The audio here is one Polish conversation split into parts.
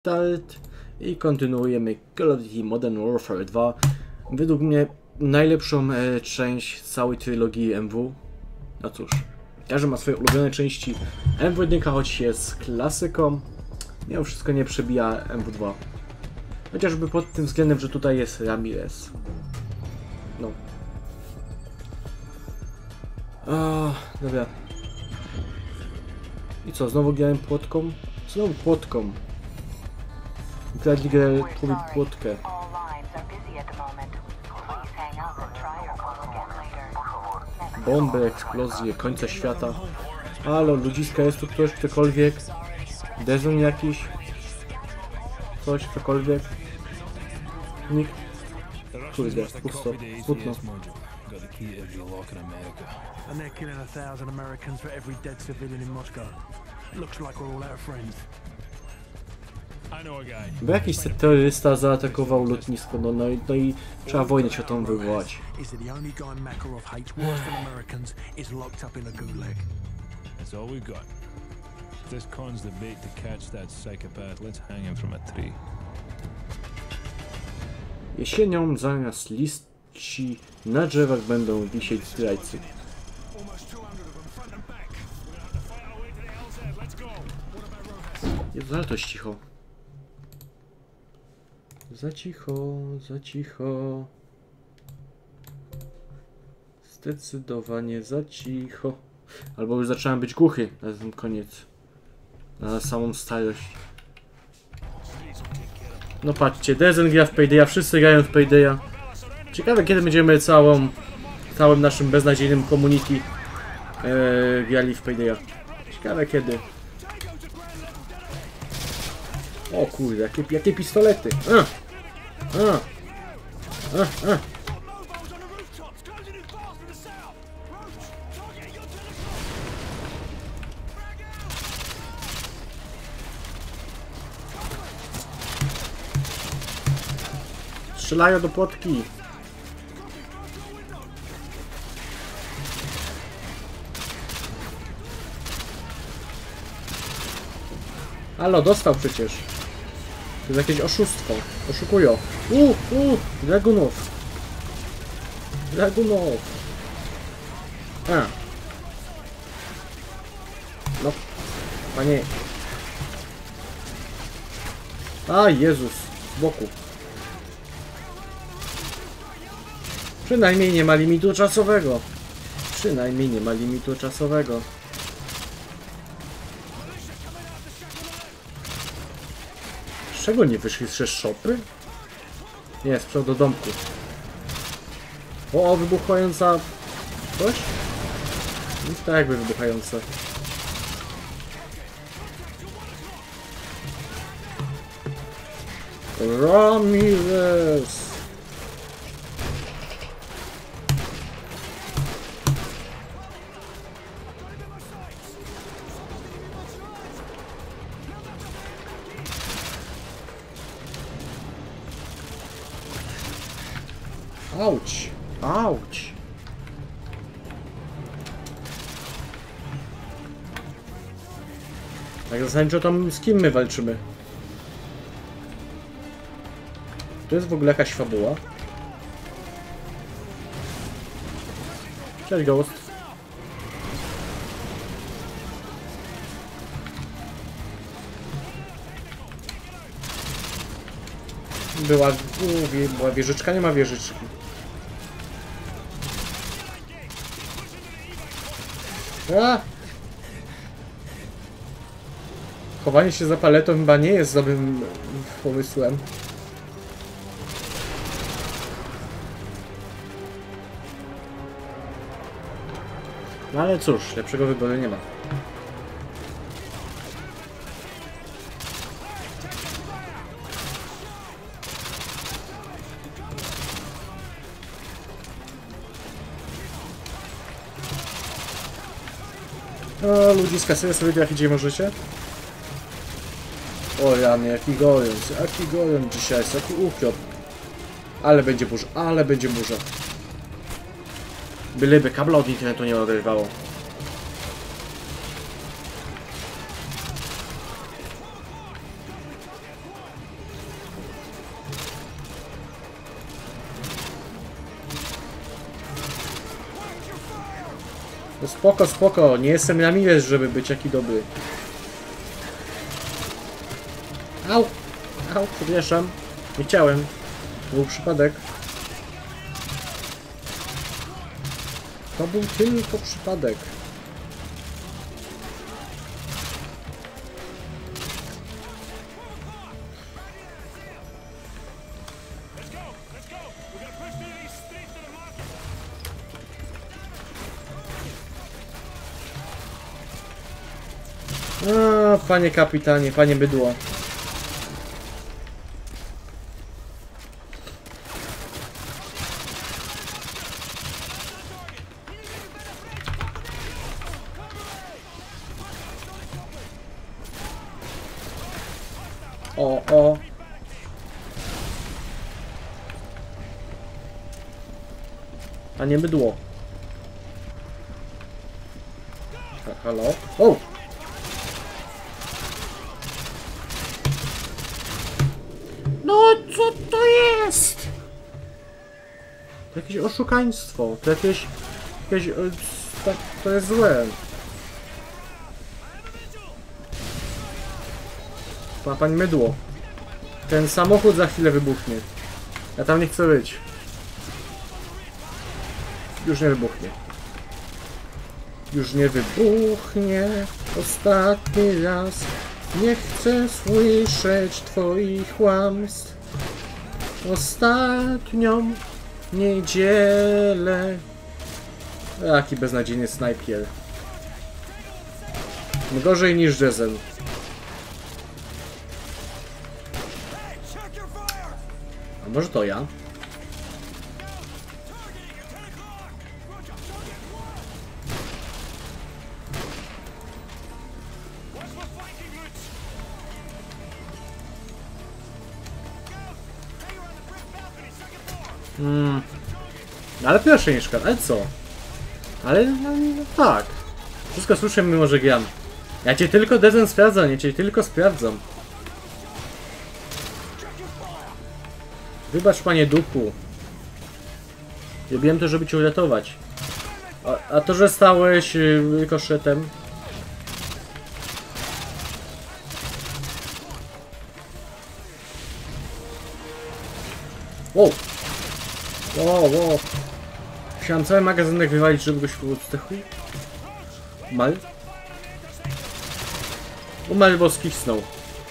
Start i kontynuujemy Call of Duty Modern Warfare 2. Według mnie najlepszą część całej trylogii MW. No cóż, każdy ma swoje ulubione części. MW1 choć jest klasyką, mimo wszystko nie przebija MW2. Chociażby pod tym względem, że tutaj jest Ramirez. No. Dobra. I co, znowu grałem płotką? Znowu płotką. Kradli grę tłumić płotkę. Bomby, eksplozje, końca świata. Halo, ludziska, jest tu ktoś, ktokolwiek? Dezon jakiś? Coś, ktokolwiek? Nikt? Kurde, pusto, smutno. And they're killing 1,000 Americans for every dead civilian in Moscow. Looks like we're all out of friends. I know a guy. Bo jakiś terrorysta zaatakował lotnisko, no i trzeba wojnę światową wywołać. Is that the only guy Makarov hates worse than Americans is locked up in a gulag. That's all we've got. If this con's the bait to catch that psychopath, let's hang him from a tree. Jesienią zamiast liści na drzewach będą wisieć zdrajcy. Jezu, ale to jest cicho. Za cicho, za cicho. Zdecydowanie za cicho. Albo już zacząłem być głuchy na ten koniec. Na samą starość. No patrzcie, Dezen gra w Paydaya, wszyscy grają w Paydaya. Ciekawe kiedy będziemy całym naszym beznadziejnym community grali w Paydaya. Ciekawe kiedy. O kurde, jakie pistolety. Strzelają do płotki. Halo, dostał przecież. To jest jakieś oszustwo. Oszukują. Dragunov. Dragunov. No. Panie. A, Jezus. Z boku. Przynajmniej nie ma limitu czasowego. Przynajmniej nie ma limitu czasowego. Z czego nie wyszli z szopy? Nie, z przodu domku. O, wybuchająca... coś? No tak jakby wybuchające. Ramirez! Auć! Auć! Tak zasadniczo tam z kim my walczymy? To jest w ogóle jakaś fabuła? Cześć, Ghost. Była wieżyczka, nie ma wieżyczki. Chowanie się za paletą chyba nie jest dobrym pomysłem. No ale cóż, lepszego wyboru nie ma. O, ludziska, sobie trafić gdzie możecie? O rany, jaki gorąc dzisiaj jest, jaki upior. Ale będzie burza, ale będzie burza. Byleby kabla od internetu nie oderwało. No spoko, spoko. Nie jestem Ramirez, żeby być jaki dobry. Au! Au, przepraszam. Nie chciałem. To był przypadek. To był tylko przypadek. A, panie kapitanie, panie bydło. O, o. Panie bydło. Halo? O! No, co to jest? To jakieś oszukaństwo. To jakieś... to jest złe. Pani mydło. Ten samochód za chwilę wybuchnie. Ja tam nie chcę być. Już nie wybuchnie. Już nie wybuchnie. Ostatni raz. Nie chcę słyszeć twoich kłamstw. Ostatnią niedzielę. Jaki beznadziejny snajpier. Gorzej niż Jezen. A może to ja? Ale pierwsze nie szkoda, ale co? Ale no, tak. Wszystko słyszę, mimo że gram. Ja cię tylko Dezen sprawdzam, ja cię tylko sprawdzam. Wybacz, panie duchu. Robiłem to, żeby cię uratować. A to, że stałeś koszetem. Wow! Wow, wow. Chciałem cały magazynek wywalić, żeby go się odstechł. Umarł? Umarł, bo skisnął.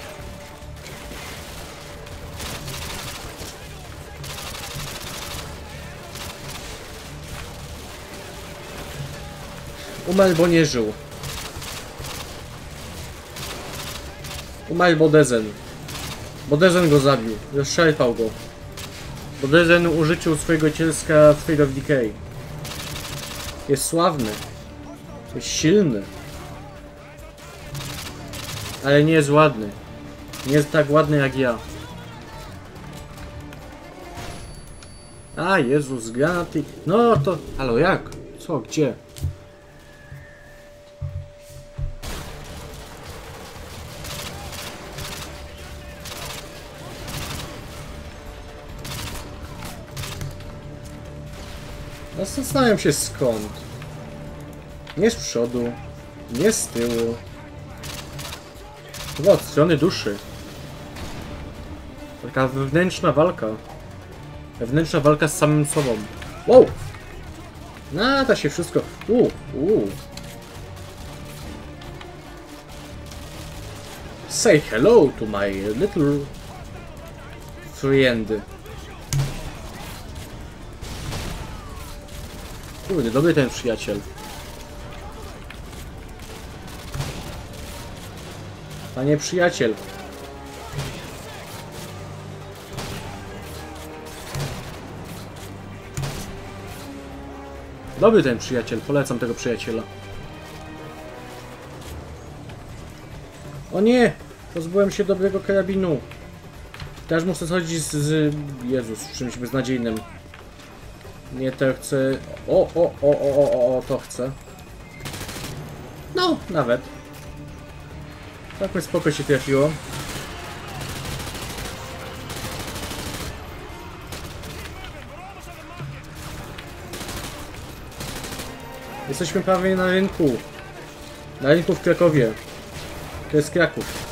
Umarł, bo nie żył. Umarł, bo Dezen. Bo Dezen go zabił. Rozszarpał go. Bo Dezen użyczył swojego cielska w Fate of Decay. Jest sławny. Jest silny. Ale nie jest ładny. Nie jest tak ładny jak ja. A, Jezus, granaty. No to... Halo, jak? Co? Gdzie? Zastanawiam się skąd. Nie z przodu, nie z tyłu. Chyba od strony duszy. Taka wewnętrzna walka. Wewnętrzna walka z samym sobą. Wow! Nada się wszystko. Say hello to my little friend. Kurde, dobry ten przyjaciel. Panie przyjaciel. Dobry ten przyjaciel, polecam tego przyjaciela. O nie! Pozbyłem się dobrego karabinu. Teraz muszę schodzić z Jezus, czymś beznadziejnym. Nie, to chcę... O, to chcę. No, nawet. Tak mi spoko się trafiło. Jesteśmy prawie na rynku. Na rynku w Krakowie. To jest Kraków.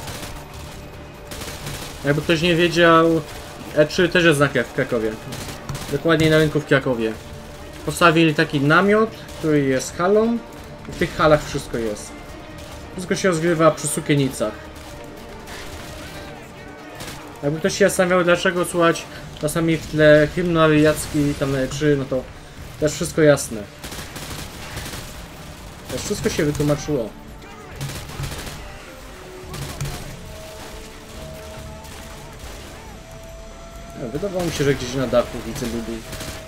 Jakby ktoś nie wiedział, E3 też jest w Krakowie. Dokładnie na rynku w Krakowie. Postawili taki namiot, który jest halą. I w tych halach wszystko jest. Wszystko się rozgrywa przy Sukienicach. Jakby ktoś się zastanawiał, dlaczego słuchać czasami w tle hymnu aryjacki tam na E3, no to też wszystko jasne. Też wszystko się wytłumaczyło. Wydawało mi się, że gdzieś na dachu widzę ludzi.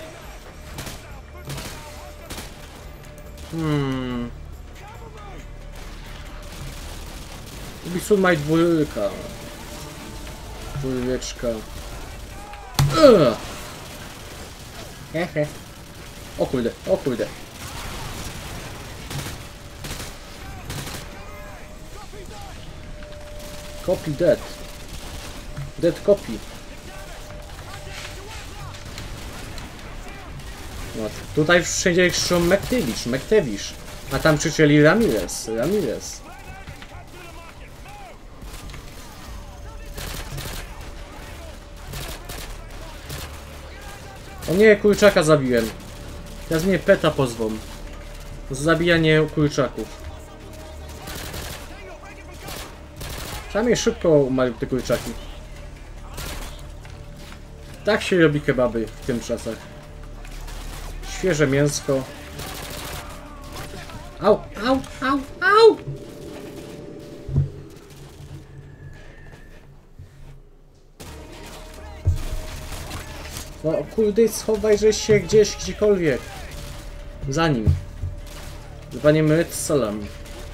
Ubisoft ma dwójka. Dwójeczka. Hehe. O kurde, o kurde. Copy dead. Dead copy. No, tutaj wszędzie krzyczą Mektewicz. A tam krzyczeli Ramirez. O nie, kurczaka zabiłem. Teraz mnie peta pozwą. Za zabijanie kurczaków. Przynajmniej szybko umarły te kurczaki. Tak się robi kebaby w tym czasach. Świeże mięsko. Au, au, au, au! No kurde, schowaj się gdzieś, gdziekolwiek. Za nim. Z panem Redsalem.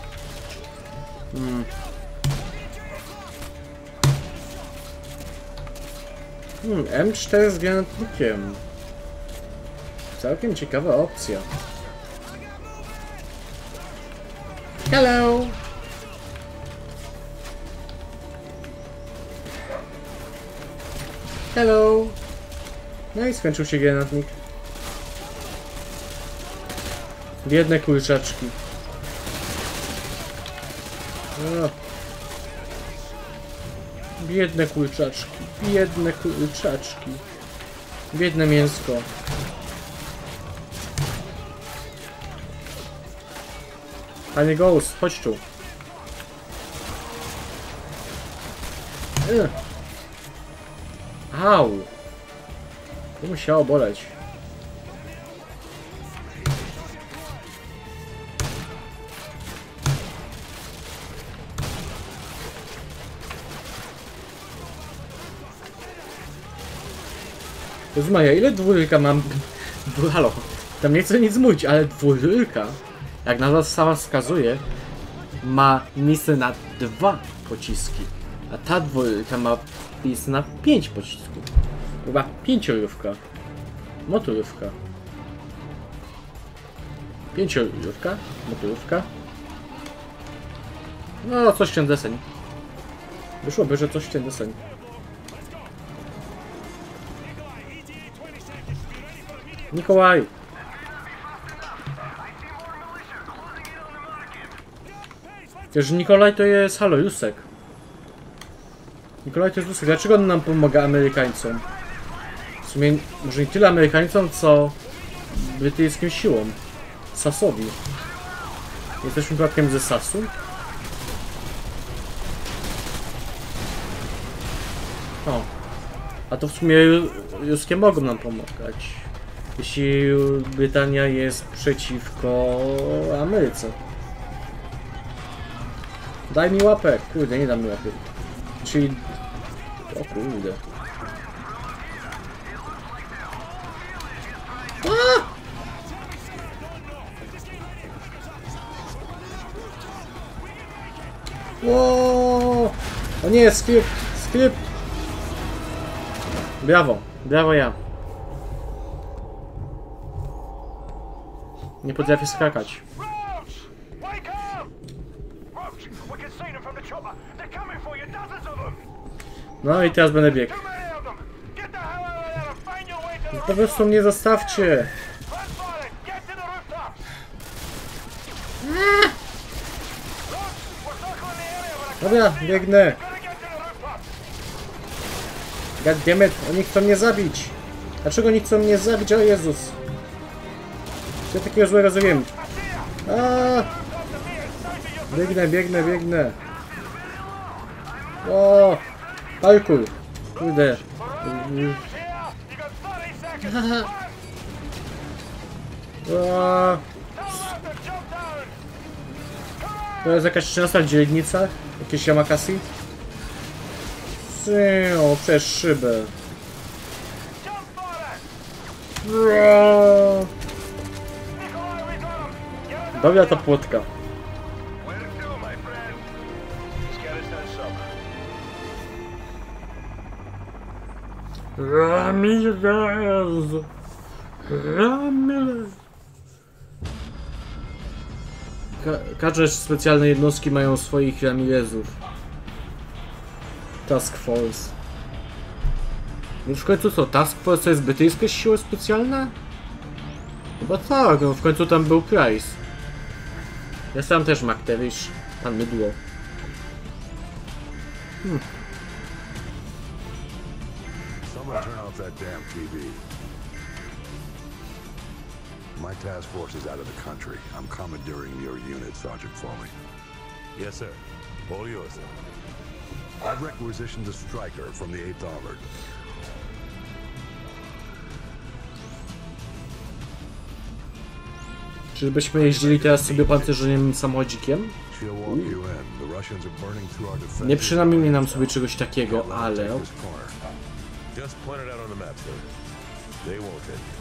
M4 z granatnikiem. Całkiem ciekawa opcja. Hello! Hello! No i skończył się granatnik. Biedne kurczaczki. O. Biedne kurczaczki. Biedne kurczaczki. Biedne mięsko. Panie Ghost, chodź tu. Au! To musiało boleć. Jezu Maria, ile dwójka mam? Halo, tam nie chcę nic mówić, ale dwójka, jak nazwa sama wskazuje, ma miejsce na 2 pociski. A ta dwójka ma miejsce na 5 pocisków. Chyba 5-jurówka. Motorówka. 5-jurówka. Motorówka. No, coś ten deseń. Wyszłoby, że coś ten deseń. Mikołaj! Wiesz, Nikolaj to jest... Halo, Jusek. Nikolaj to jest Jusek. Dlaczego on nam pomaga Amerykańcom? W sumie może nie tyle Amerykańcom, co brytyjskim siłom. Sasowi. Jesteśmy przypadkiem ze Sasu? O. A to w sumie Juskie mogą nam pomagać. Jeśli Brytania jest przeciwko Ameryce. Daj mi łapę. Kurde, nie dam mi łapy. Czyli... O kurde. Ło! O nie, skrypt! Skrypt! Brawo! Brawo ja! Nie potrafię skakać. No i teraz będę biegł. Po prostu mnie zostawcie! Dobra, biegnę. Goddammit, oni chcą mnie zabić. Dlaczego oni chcą mnie zabić? O Jezus. Co takiego złego zrobiłem? Biegnę. O! Parkour. Kurde. To jest jakaś 13 dzielnica? Jakieś Yamakasi? O, przez szybę. Dobra ta płotka. Ramirez! Każde specjalne jednostki mają swoich Ramirezów. Task Force. No w końcu co, Task Force to jest brytyjskie siły specjalne? Chyba tak, no w końcu tam był Price. Jest tam też McTavish, pan Mydło. Someone turn off that damn TV. My task force is out of the country. I'm commandeering your unit, Sergeant Foley. Yes, sir. All yours, sir. I've requisitioned a striker from the 8th Armored. Czyżbyśmy jeździli teraz sobie pancerzeniem samochodzikiem? She'll walk you in. The Russians are burning through our defenses. Nie przynajmniej nam sobie czegoś takiego, ale... This corner. Just point it out on the map, sir. They won't hit you.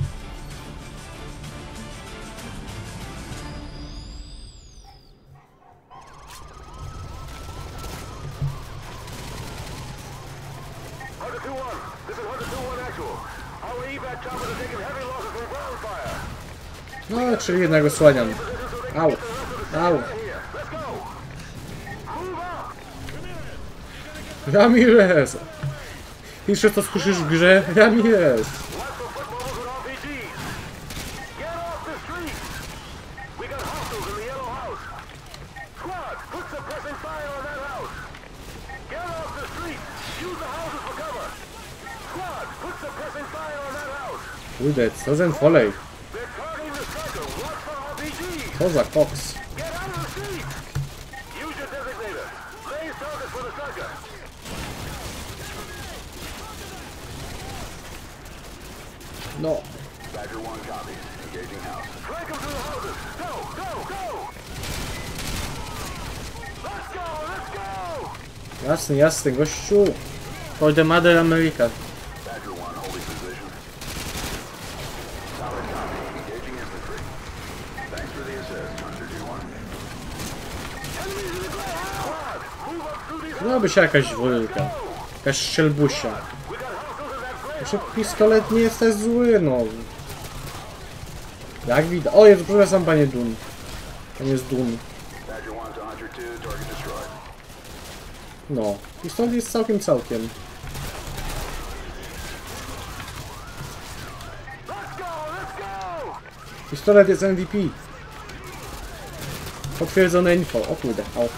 No, czyli jednak osłaniam. Au. Ramirez! Jeszcze to słyszysz w grze? Ramirez! Kurde, co za folej? Co za koks? No. Jasny, gościu. For the Mother America. No by się jakaś wulka. Jakaś strzelbusia. Znaczy, pistolet nie jest tak zły, no. Jak widać. O, jest, przepraszam, panie Dun. To nie jest Dun. No, pistolet jest całkiem. Pistolet jest MVP. Potwierdzone info. O kurde, o.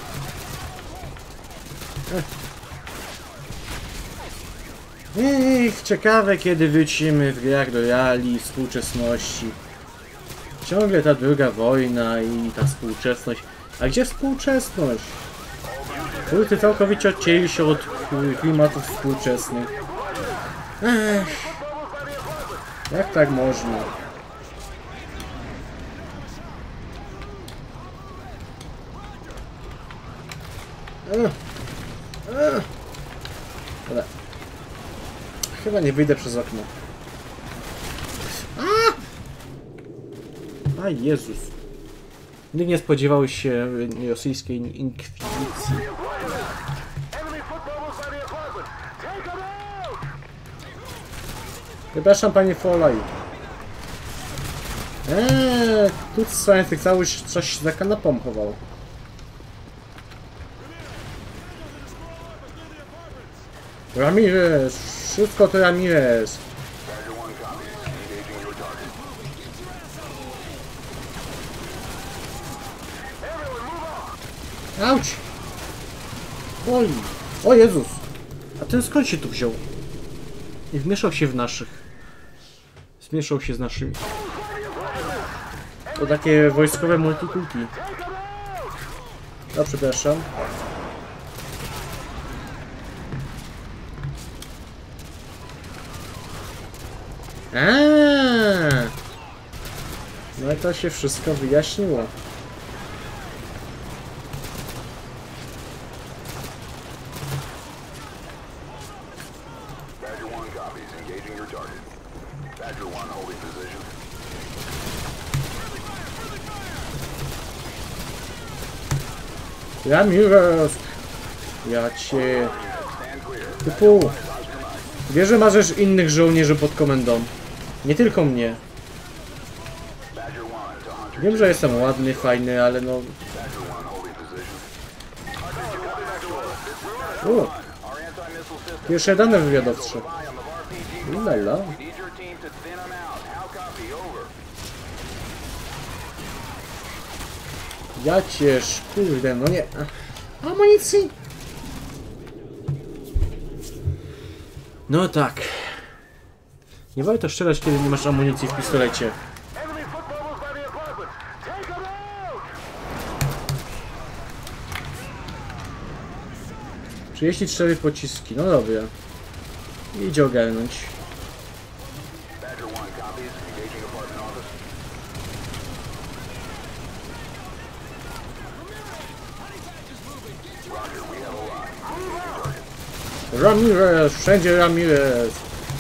Ciekawe kiedy wrócimy w grach do reali, współczesności. Ciągle ta druga wojna i ta współczesność. A gdzie współczesność? Kurty całkowicie odcięli się od klimatów współczesnych. Jak tak można? Dobra. Chyba nie wyjdę przez okno. A Jezus. Nikt nie spodziewał się rosyjskiej inkwizycji. Przepraszam, panie Folaj. Tu Scientych cały coś za kanapą chował. Ramirez! Wszystko to Ramirez! Auć! Oj! O Jezus! A ten skąd się tu wziął? I wmieszał się w naszych. Zmieszał się z naszymi. To takie wojskowe multikulti. A przepraszam. No i to się wszystko wyjaśniło. Badger 1 copies. Engaging your target. Badger 1 holding position. Ramirez! Ja cię... Stand clear. Typu... Wiesz, że masz innych żołnierzy pod komendą. Nie tylko mnie. Badger 1 to Hunter. Wiem, że jestem ładny, fajny, ale no... Badger 1 holding position. U, Our anti-missile system. pierwsze dane wywiadowcze. Spy on the RPG. Lala. We need your team to thin them out. How copy? Over. Ja cię kurde, no nie... Amunicji! No tak. Nie warto strzelać, kiedy nie masz amunicji w pistolecie. Enemy foot bubbles by the apartment. Take them out! 34 pociski, no dobra. Idzie ogarnąć. Badger 1 copies. Engaging apartment office. Roger, we have a lot. Ramirez, wszędzie Ramirez.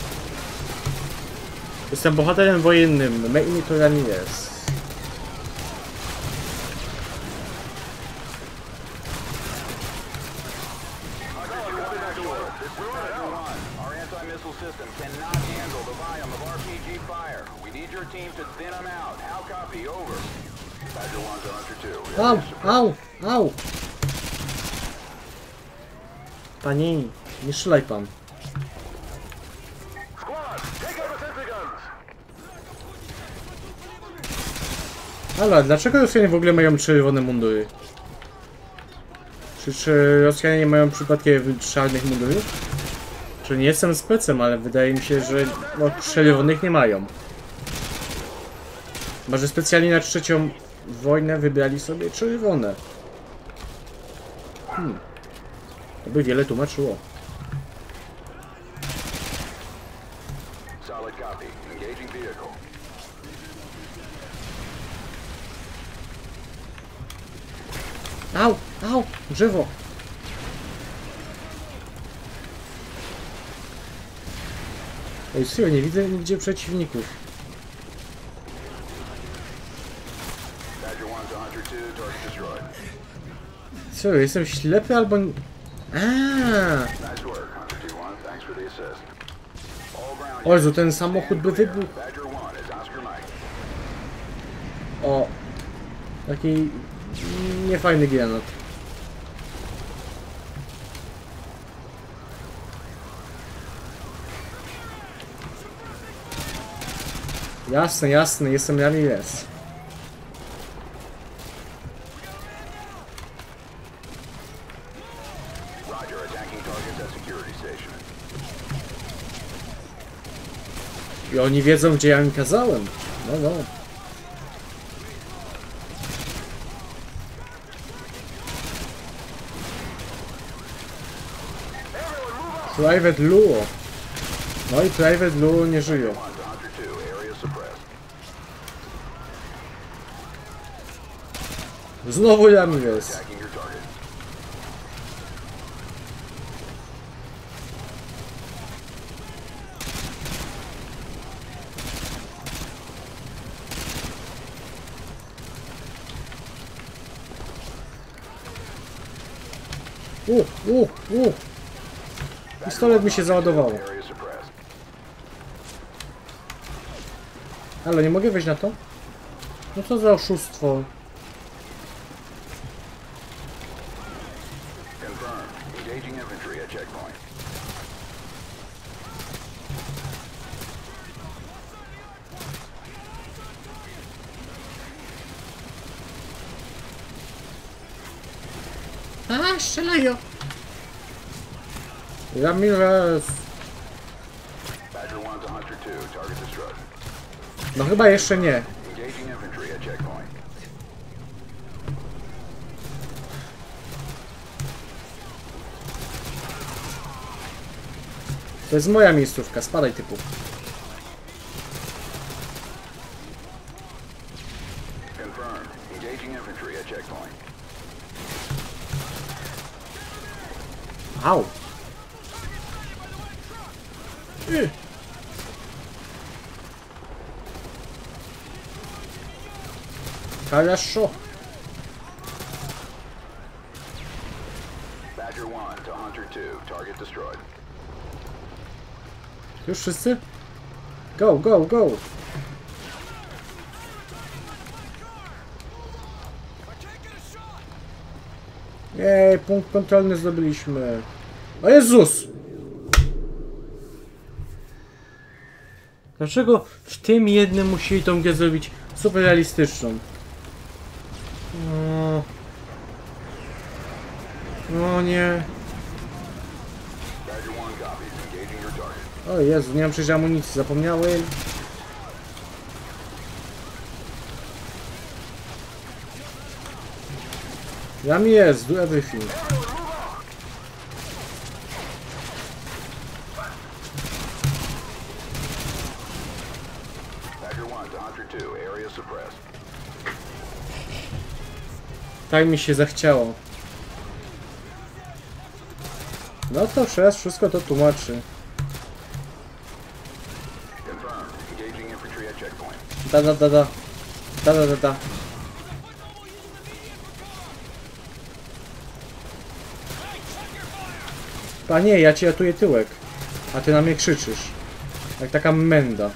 Jestem bohaterem wojennym, make me to Ramirez. Our anti-missile system cannot handle the volume of RPG fire. We need your team to thin them out. How copy? Over. Badger 1 to Hunter 2. Au, au, au! Pani, nie strzelaj pan. Squad, take out the sentry guns. Ale dlaczego Rosjanie w ogóle mają czerwone mundury? Czy Rosjanie nie mają przypadkiem czarnych mundurów? Czy nie jestem specem, ale wydaje mi się, że no, czerwonych nie mają. Może specjalnie na trzecią wojnę wybrali sobie czerwone. To by wiele tłumaczyło. Solid copy. Engaging vehicle. Au, au, drzewo. Ej, serio, nie widzę nigdzie przeciwników. Badger 1 to Hunter 2. Target destroyed. Serio, jestem ślepy albo... Aaaa! Nice work, Hunter 2-1. Thanks for the assist. All ground. O Jezu, ten samochód by wybuchł. Badger 1 is Oscar Mike. O, taki niefajny granat. Jasne, jasne, jestem Ramirez. Roger, attacking targets at security station. I oni wiedzą, gdzie ja im kazałem. No, no. Private Luo. No i Private Luo nie żyje. 1 to Hunter 2. Area suppressed. Znowu Ramirez. Attacking your target. Pistolet mi się załadował. Area suppressed. Ale nie mogę wejść na to? No co za oszustwo. Confirmed. Engaging infantry at checkpoint. A, strzelają! Ramirez. Badger 1 to Hunter 2, target destroyed. No chyba jeszcze nie. Engaging infantry at checkpoint. To jest moja miejscówka, spadaj typu. Confirmed. Engaging infantry at checkpoint. Au. Хорошо. Badger 1 to Hunter 2, target destroyed. Już wszyscy? Go, go, go! Jej, punkt kontrolny zdobyliśmy. O Jezus! Dlaczego w tym jednym musieli tą grę zrobić super realistyczną? No nie. Badger 1 copies. Engaging your target. O Jezu, nie mam przecież amunicji, zapomniałem. Ramirez, do everything. Badger 1 to Hunter 2, area suppressed. Tak mi się zachciało. No to przez wszystko to tłumaczy. Confirmed. Engaging infantry at checkpoint. Da da da da. Da da da da. Panie, ja ci ratuję tyłek. A ty na mnie krzyczysz. Jak taka menda.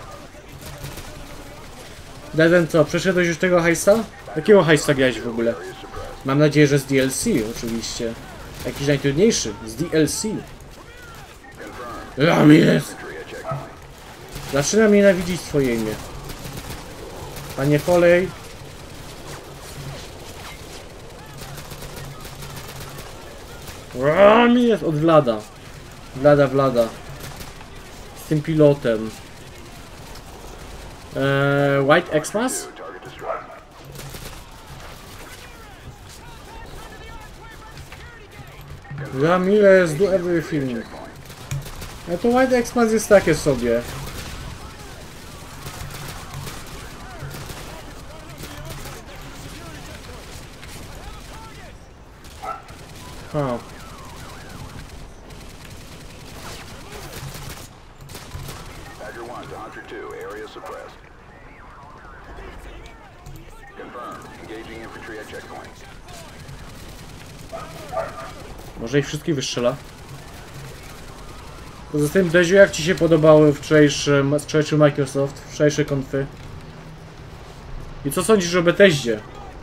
Deden, co? Przeszedłeś już tego hajsta? Jakiego hajsta grałeś w ogóle? Mam nadzieję, że z DLC oczywiście. Jakiś najtrudniejszy. Z DLC. Ramirez! Zaczynam nienawidzić swoje imię. Panie Foley. Ramirez! Od Vlada. Vlada. Z tym pilotem. White Xmas? Target destroyed. Ramirez, do everything. A to White Xmas jest takie sobie. Ha. Badger 1 to Hunter 2, area suppressed. Confirmed. Engaging infantry at checkpoint. Może ich wszystkich wystrzela? Poza tym, Deziu, jak ci się podobały wczorajszy Microsoft, wczorajsze konfy? I co sądzisz o Bethesdzie?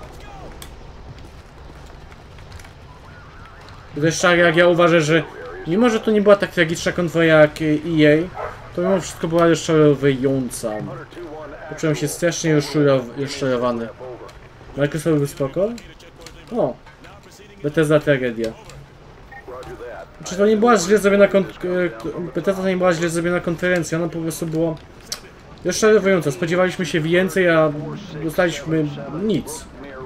To też tak jak ja uważam, że mimo, że to nie była tak tragiczna konfa jak EA, to mimo wszystko była rozczarowująca. Poczułem się strasznie rozczarowany. Microsoft był spoko? O! Bethesda tragedia. Czy to nie była źle zrobiona Bethesda to nie była źle zrobiona konferencja, ona po prostu była rozczarowująca. Spodziewaliśmy się więcej, a dostaliśmy nic.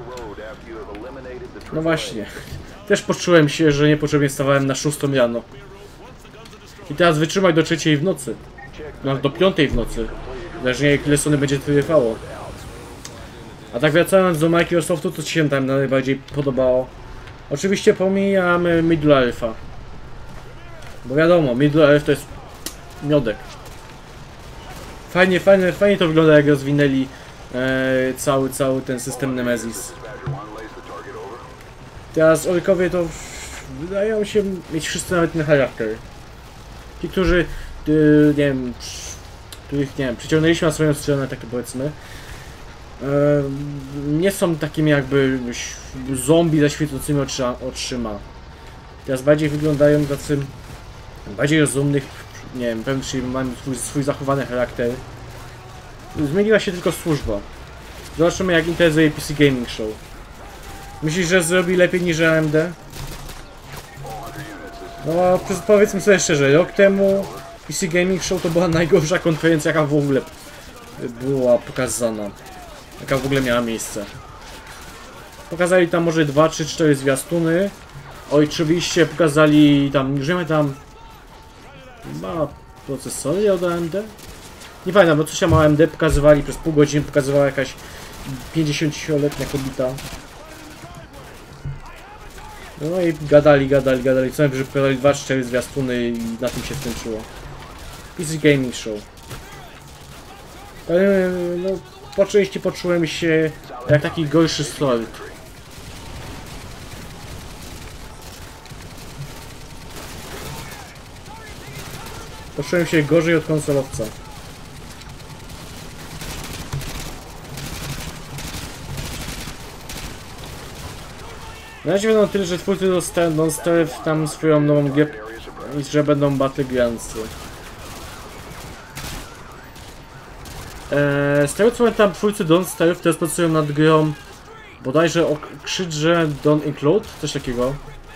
No właśnie. Też poczułem się, że niepotrzebnie stawałem na 6 rano. I teraz wytrzymaj do 3 w nocy. No, do 5 w nocy. Zależnie jak ile Sony będzie trwało. A tak wracając do Microsoftu, co ci się tam najbardziej podobało? Oczywiście pomijamy Middle Earth'a. Bo wiadomo, Middle Earth to jest miodek. Fajnie to wygląda, jak rozwinęli cały ten system Nemesis. Teraz orkowie to wydają się mieć wszyscy nawet inny charakter. Ci, którzy, nie wiem, których, nie wiem, przyciągnęliśmy na swoją stronę, takie powiedzmy, nie są takimi jakby zombie ze świecącymi oczyma. Teraz bardziej wyglądają tacy bardziej rozumnych, nie wiem, pewnie mają swój zachowany charakter. Zmieniła się tylko służba. Zobaczymy, jak Intel zrobi PC Gaming Show. Myślisz, że zrobi lepiej niż AMD? No, powiedzmy sobie szczerze, rok temu PC Gaming Show to była najgorsza konferencja, jaka w ogóle była pokazana. Jaka w ogóle miała miejsce. Pokazali tam może 2, 3, 4 zwiastuny. Oczywiście pokazali tam, już wiemy tam... ma procesory od AMD? Nie pamiętam, no coś tam AMD pokazywali, przez pół godziny pokazywała jakaś 50-letnia kobieta. No i gadali, co najwyżej pokazali 2-4 zwiastuny i na tym się skończyło. PC Gaming Show. No, po części poczułem się jak taki gorszy sort. Poczułem się gorzej od konsolowca. Na razie wiadomo tyle, że twórcy dostały tam swoją nową grę i że będą Battlegroundsy. Z tego co pamiętam, twórcy Don't Starve teraz pracują nad grą bodajże o krzydrze Don't Include, coś takiego.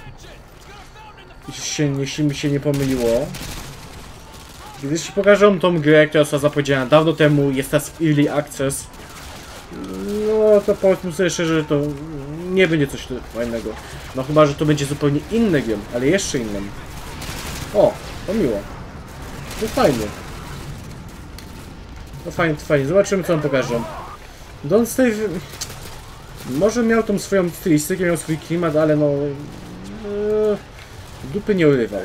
Jeśli mi się nie pomyliło. Jeśli pokażą tą grę, która została zapowiedziana dawno temu, jest teraz w Early Access, no to powiedzmy sobie szczerze, to nie będzie coś fajnego. No chyba, że to będzie zupełnie inny game, ale jeszcze innym. O, to miło. To fajnie. To fajnie. Zobaczymy, co nam pokażą. Don't Starve może miał tą swoją stylistykę, miał swój klimat, ale no... dupy nie urywał.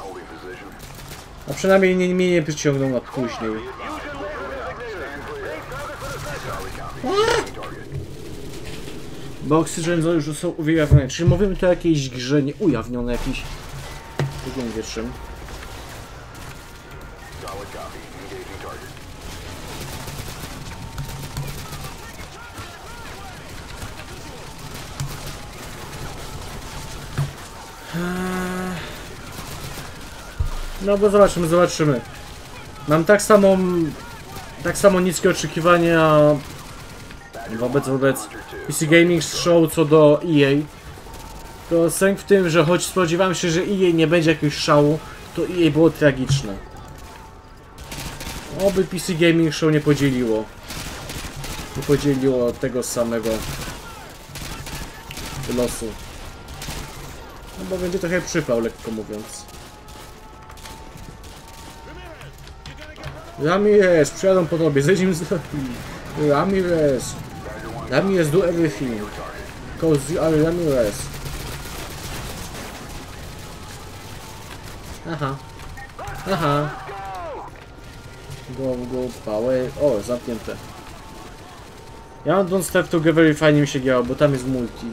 A przynajmniej mnie nie przyciągnął na później. Bo Oxygen już są ujawnione. Czyli mówimy tu o jakiejś grze nieujawnione, jakiś... drugim wierszem. No bo zobaczymy. Mam tak samo niskie oczekiwania wobec PC Gaming Show co do EA. To sęk w tym, że choć spodziewałem się, że EA nie będzie jakiegoś szału, to EA było tragiczne. Oby PC Gaming Show nie podzieliło tego samego losu. No bo będzie trochę przypał, lekko mówiąc. Ramirez, przyjadą po tobie, zejdźmy z... Ramirez, do everything. Cause you are Ramirez. Aha. Go, power. O, zamknięte. Ja mam Don't Starve to grę, very fajnie mi się grało, bo tam jest multi.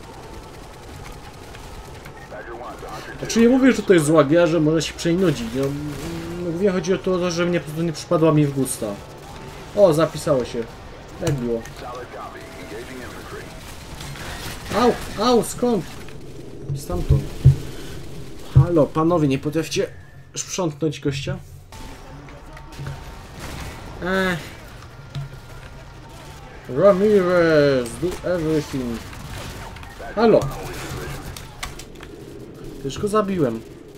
Znaczy nie mówię, że to jest zła gra, że może się przenudzić. No, głównie chodzi o to, że mnie po prostu nie przypadła mi w gusta. O, zapisało się. Jak było? Au, skąd? Stamtąd. Halo, panowie, nie potraficie sprzątnąć gościa? Ramirez, do everything. Halo. Już go zabiłem.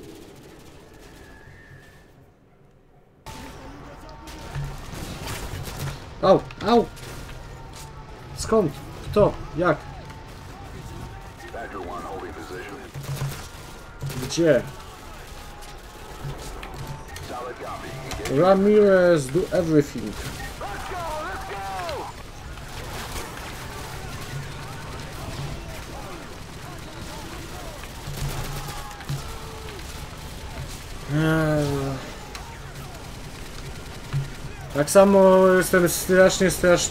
Au! Skąd? Kto? Jak? Gdzie? Ramirez, do everything. Tak samo jestem strasznie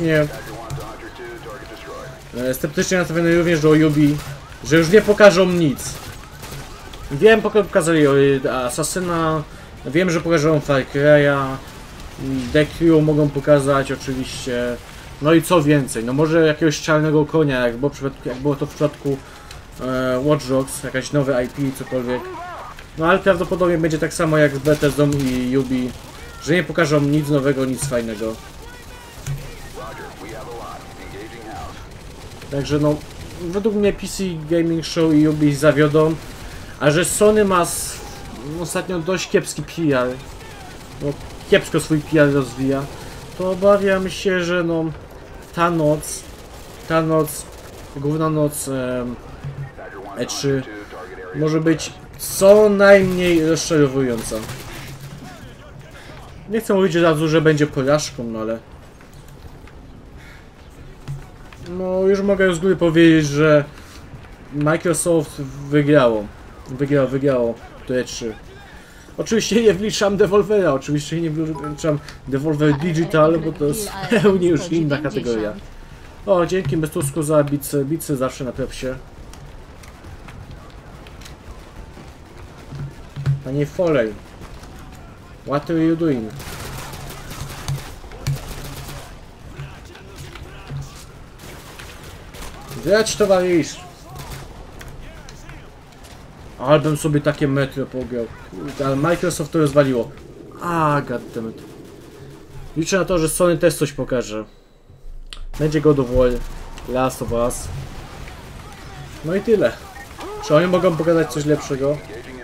sceptycznie nastawiony również do Yubi, że już nie pokażą nic. Wiem, pokazali Assassina, wiem, że pokażą Far Cry'a, The Crew mogą pokazać oczywiście, no i co więcej, no może jakiegoś czarnego konia, jak było to w przypadku Watch Dogs, jakaś nowe IP, cokolwiek. No ale prawdopodobnie będzie tak samo jak z Bethesdą i Yubi, że nie pokażą nic nowego, nic fajnego. Także no, według mnie PC Gaming Show i Yubi zawiodą, a że Sony ma ostatnio dość kiepski PR. No, kiepsko swój PR rozwija. To obawiam się, że no ta noc, główna noc E3 może być co najmniej rozczarowująca. Nie chcę mówić od razu, że będzie porażką, no ale... No już mogę z góry powiedzieć, że Microsoft wygrało to E3. Oczywiście nie wliczam Devolvera, oczywiście nie wliczam Devolver Digital, bo to jest zupełnie już inna kategoria. O, dzięki Bestusku za bicy zawsze na pepsie. Panie Foley, what are you doing? Grać, towarzysz! Albym sobie takie metro pograł. Ale Microsoft to rozwaliło. Goddammit. Liczę na to, że Sony też coś pokaże. Będzie God of War, Last of Us. No i tyle. Czy oni mogą pokazać coś lepszego?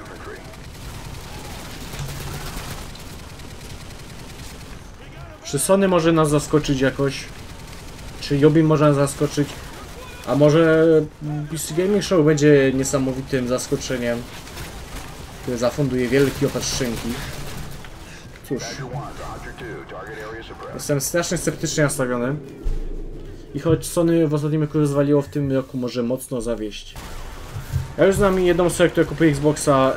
Czy Sony może nas zaskoczyć jakoś? Czy Ubi może nas zaskoczyć? A może PC Gaming Show będzie niesamowitym zaskoczeniem, które zafunduje wielki opad szczęki? Cóż, jestem strasznie sceptycznie nastawiony. I choć Sony w ostatnim roku rozwaliło, w tym roku może mocno zawieść. Ja już znam jedną osobę, która kupuje Xboxa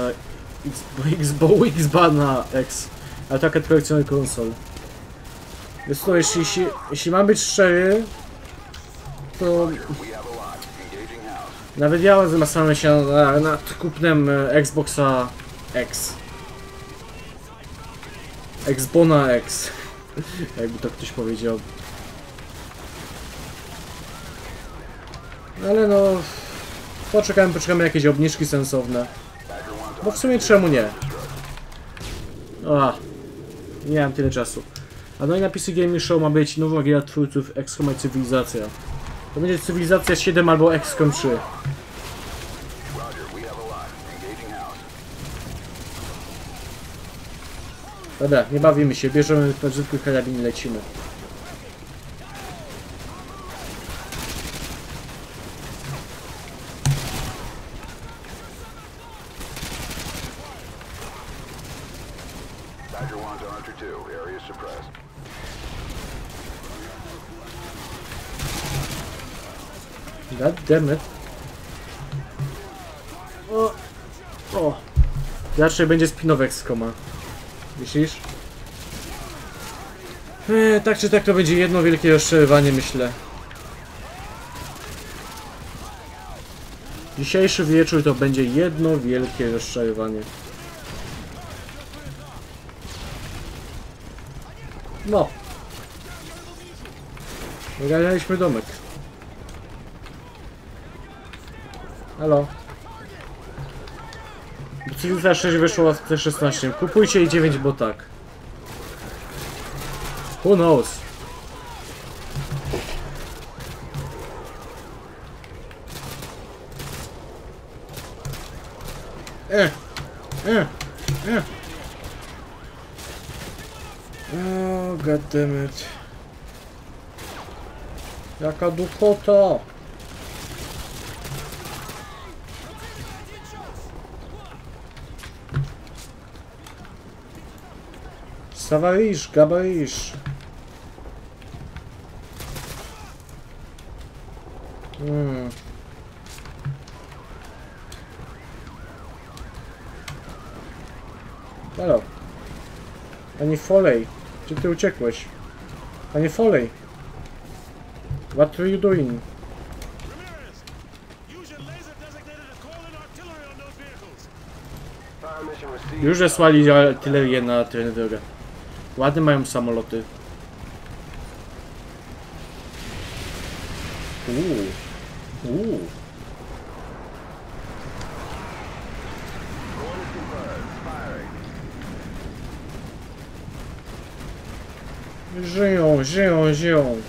Xbox na X, ale taka kolekcjoner konsol. Więc to jeśli mam być szczery, to nawet ja zastanawiam się nad kupnem Xboxa X. Xbona X. Jakby to ktoś powiedział. Ale no... Poczekamy jakieś obniżki sensowne. Bo w sumie czemu nie? Nie mam tyle czasu. A no i na PC Gaming Show ma być nowa gra twórców XCOM i Cywilizacja. To będzie Cywilizacja 7 albo XCOM 3. Dobra, nie bawimy się, bierzemy na zwykły karabin i lecimy. God damn it. O. Raczej będzie spin-off XCOMa. Myślisz? Tak czy tak to będzie jedno wielkie rozczarowanie, myślę. Dzisiejszy wieczór to będzie jedno wielkie rozczarowanie. No. Wygraliśmy domek. Halo. Cywilizacja 6 wyszło w T16. Kupujcie i 9, bo tak. Who knows? Oh, god damn it. Jaka duchota! Sawarisz, gabarisz. Halo. Panie Foley, gdzie ty uciekłeś? Panie Foley. What are you doing? Już zesłali artylerię na tereny droga. Ładne mają samoloty. Żyją.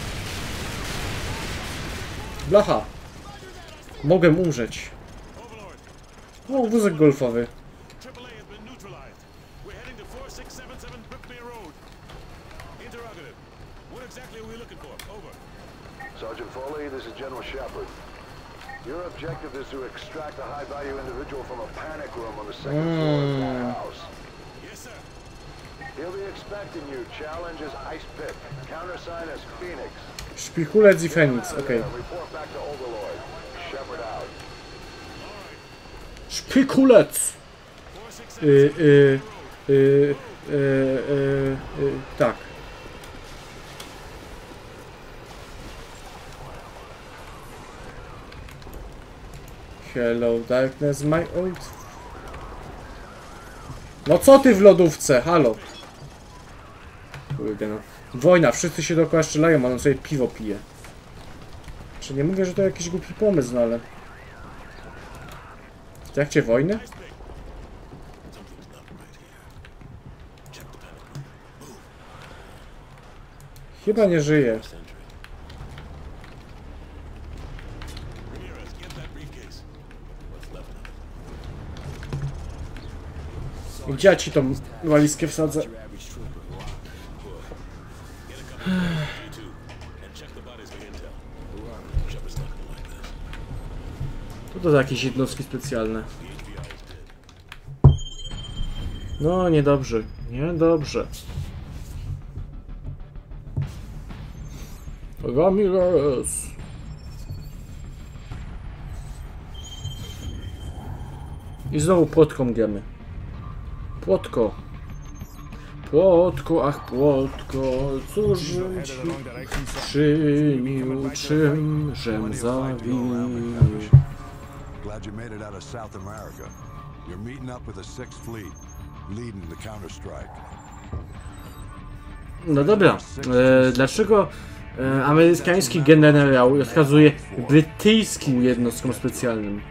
Blacha. Mogę umrzeć. O, wózek golfowy. 4677 Brookmere Road. Interrogative. What exactly are we looking for? Over. Sergeant Foley, this is General Shepard. Your objective is to extract a high-value individual from a panic room on the second floor of that house. Yes, sir. He'll be expecting you. Challenge is Ice Pick. Countersign is Phoenix. Szpikulec i Feniks, okej. Report back to Overlord. Shepard out. Szpikulec! Tak. Hello darkness, my old... No co ty w lodówce? Halo. Kurde no. Wojna, wszyscy się dookoła strzelają, a on sobie piwo pije. Czy nie mówię, że to jakiś głupi pomysł, no ale... W trakcie wojny? Chyba nie żyje. Gdzie ja ci tą walizkę wsadzę? To jakieś jednostki specjalne. No, niedobrze. Niedobrze. Ramirez. I znowu płotką giemy. Płotko. Płotko, ach płotko, cóżem ci czynił, czymżem zawinił. Glad you made it out of South America. You're meeting up with the Sixth Fleet, leading the counter-strike. No dobra, dlaczego amerykański generał rozkazuje brytyjskim jednostkom specjalnym?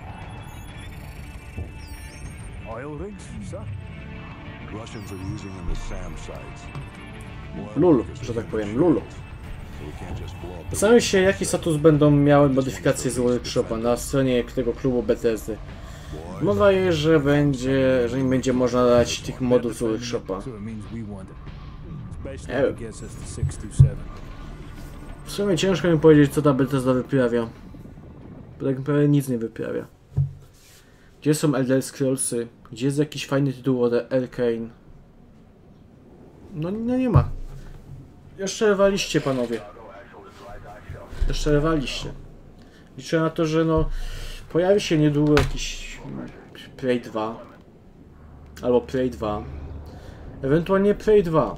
Oil rigs, sir? Russians are using them as SAM sites. Lulu, że tak powiem, Lulu. Zastanawiam się, jaki status będą miały modyfikacje z workshopa na stronie tego klubu Bethesdy. Mowa jest, że im będzie można dać tych modów z workshopa. Nie wiem. W sumie ciężko mi powiedzieć, co ta Bethesda wyprawia. Bo tak naprawdę nic nie wyprawia. Gdzie są Elder Scrollsy? Gdzie jest jakiś fajny tytuł od Arcane? No nie ma. Jeszcze rwaliście, panowie. Jeszcze rwaliście. Liczę na to, że no pojawi się niedługo jakiś Prey 2. Albo Prey 2. Ewentualnie Prey 2.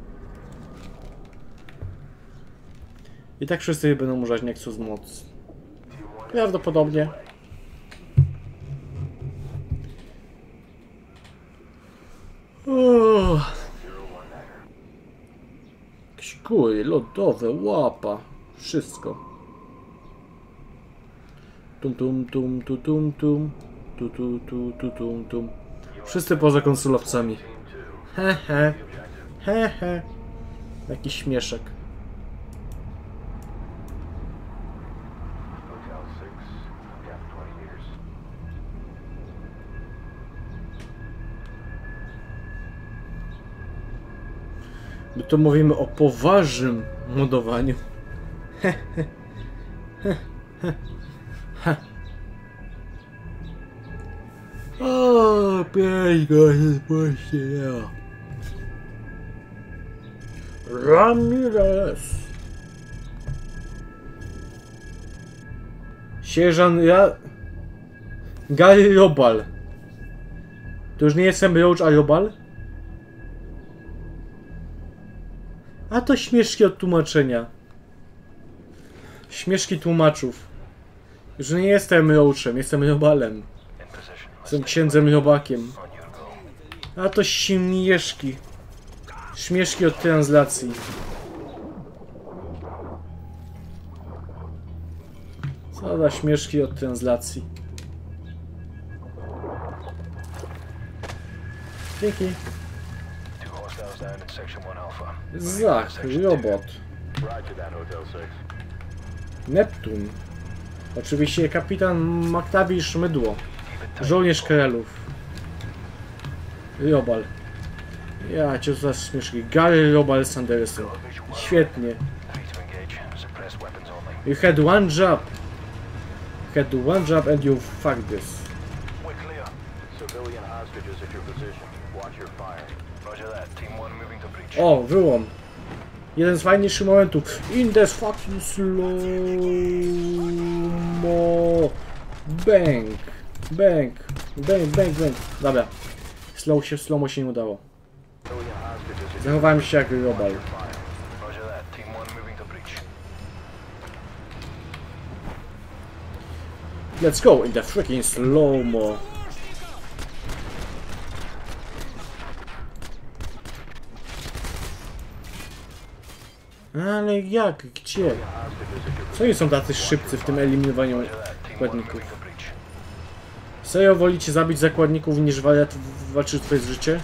I tak wszyscy będą używać Nexus Mods. Prawdopodobnie. Jakieś góry lodowe, łapa. Wszystko. Tum tum tum tum tum tum tu tu tu tu tum tum. Wszyscy poza konsolowcami. Hehe. Hehe. Jakiś śmieszek. My to mówimy o poważnym modowaniu. O, piękno jest właśnie ja. Ramirez. Sierżant Gary Robal. To już nie jestem Roach, a Robal? A to śmieszki od tłumaczenia. Śmieszki tłumaczów. Już nie jestem Roachem, jestem Robalem. Jestem księdzem Robakiem. A to śmieszki. Śmieszki od translacji. Co za śmieszki od translacji. Dzięki. Zach, robot. Neptun. Oczywiście kapitan Maktabi Szmydło. Żołnierz Krelów. Robal. Ja cię za śmieszki. Gary Robal Sanderson. Świetnie. You had one job. And you fucked this. O, wyłom. Jeden z fajniejszych momentów. In the fucking slow-mo. Bang. Bang. Bang, bang, bang. Dobra. Slow-mo się nie udało. Zachowałem się jak Robal. Let's go in the freaking slow-mo. Ale jak? Gdzie? Co oni są tacy szybcy w tym eliminowaniu zakładników? Serio wolicie zabić zakładników niż walczyć swoje życie?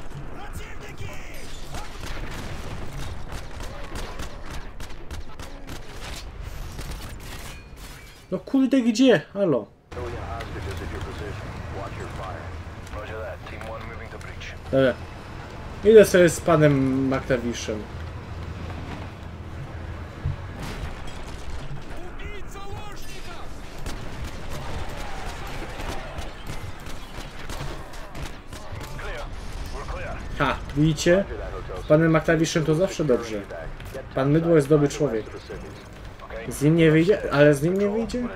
No kurde, gdzie? Halo? Dobra. Idę sobie z panem McTavishem. Ha, widzicie? Z panem McTavishem to zawsze dobrze. Pan Mydło jest dobry człowiek. Z nim nie wyjdzie? Ale z nim nie wyjdzie?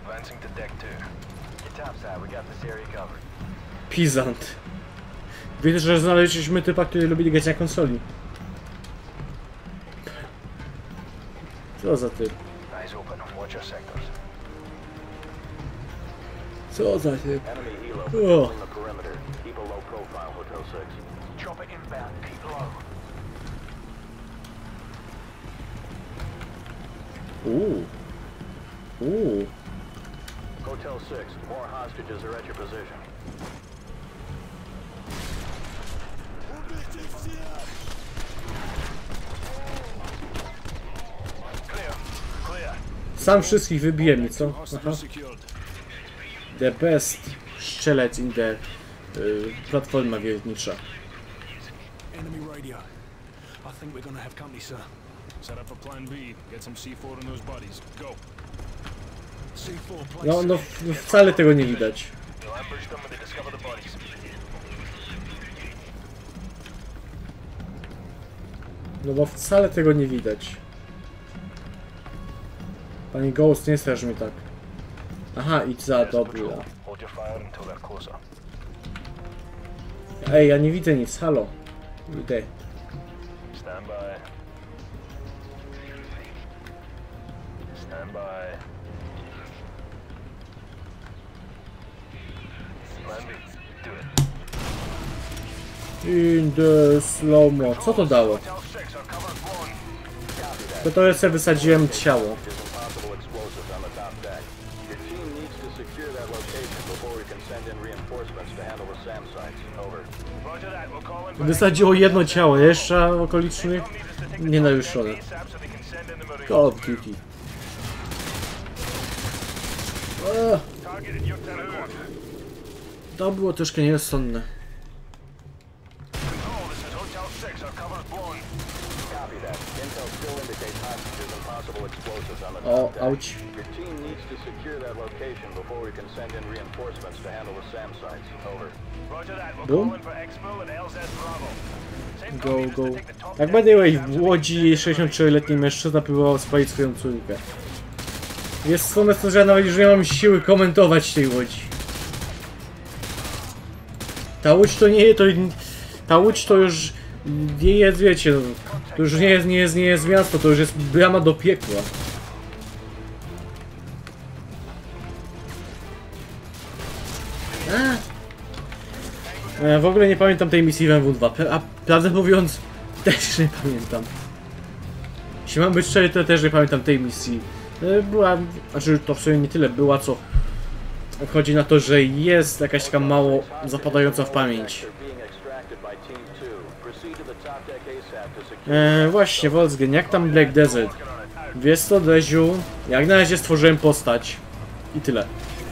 Pizant. Widzę, że znaleźliśmy typa, który lubi grać na konsoli. Co za typ? Co za typ? O. Hotel 6, more hostages are at your position. Sam wszystkich wybije mi, co? Aha. The best strzelec in the platforma wiertnicza. Enemy radio. I think we're gonna have company, sir. Set up a plan B. Get some C4 in those bodies. Go. C4 No wcale tego nie widać. No bo wcale tego nie widać. Pani Ghost, nie straż mi tak. Aha, idź za, dobra. Ej, ja nie widzę nic, halo. Idę. Stand by. Stand by. In the slow-mo. Co to dało? To ja sobie wysadziłem ciało. Wysadziło jedno ciało, jeszcze okolicznych nienaruszone. Call of Duty. To było troszkę nierozsądne. O, auć. Go, go. Jak będę w Łodzi 63-letni mężczyzna próbował spalić swoją córkę. Jest słone to, że ja nawet już nie mam siły komentować tej Łodzi. Ta Łódź to nie to... Ta Łódź to już nie jest, wiecie, no, to już nie jest miasto, to już jest brama do piekła. W ogóle nie pamiętam tej misji w MW2, a prawdę mówiąc też nie pamiętam. Jeśli mam być szczery, to też nie pamiętam tej misji. Była, znaczy to w sumie nie tyle była, co chodzi na to, że jest jakaś taka mało zapadająca w pamięć. Właśnie, Wolfsgen, jak tam Black Desert? Wiesz co, Deziu? Jak na razie stworzyłem postać. I tyle.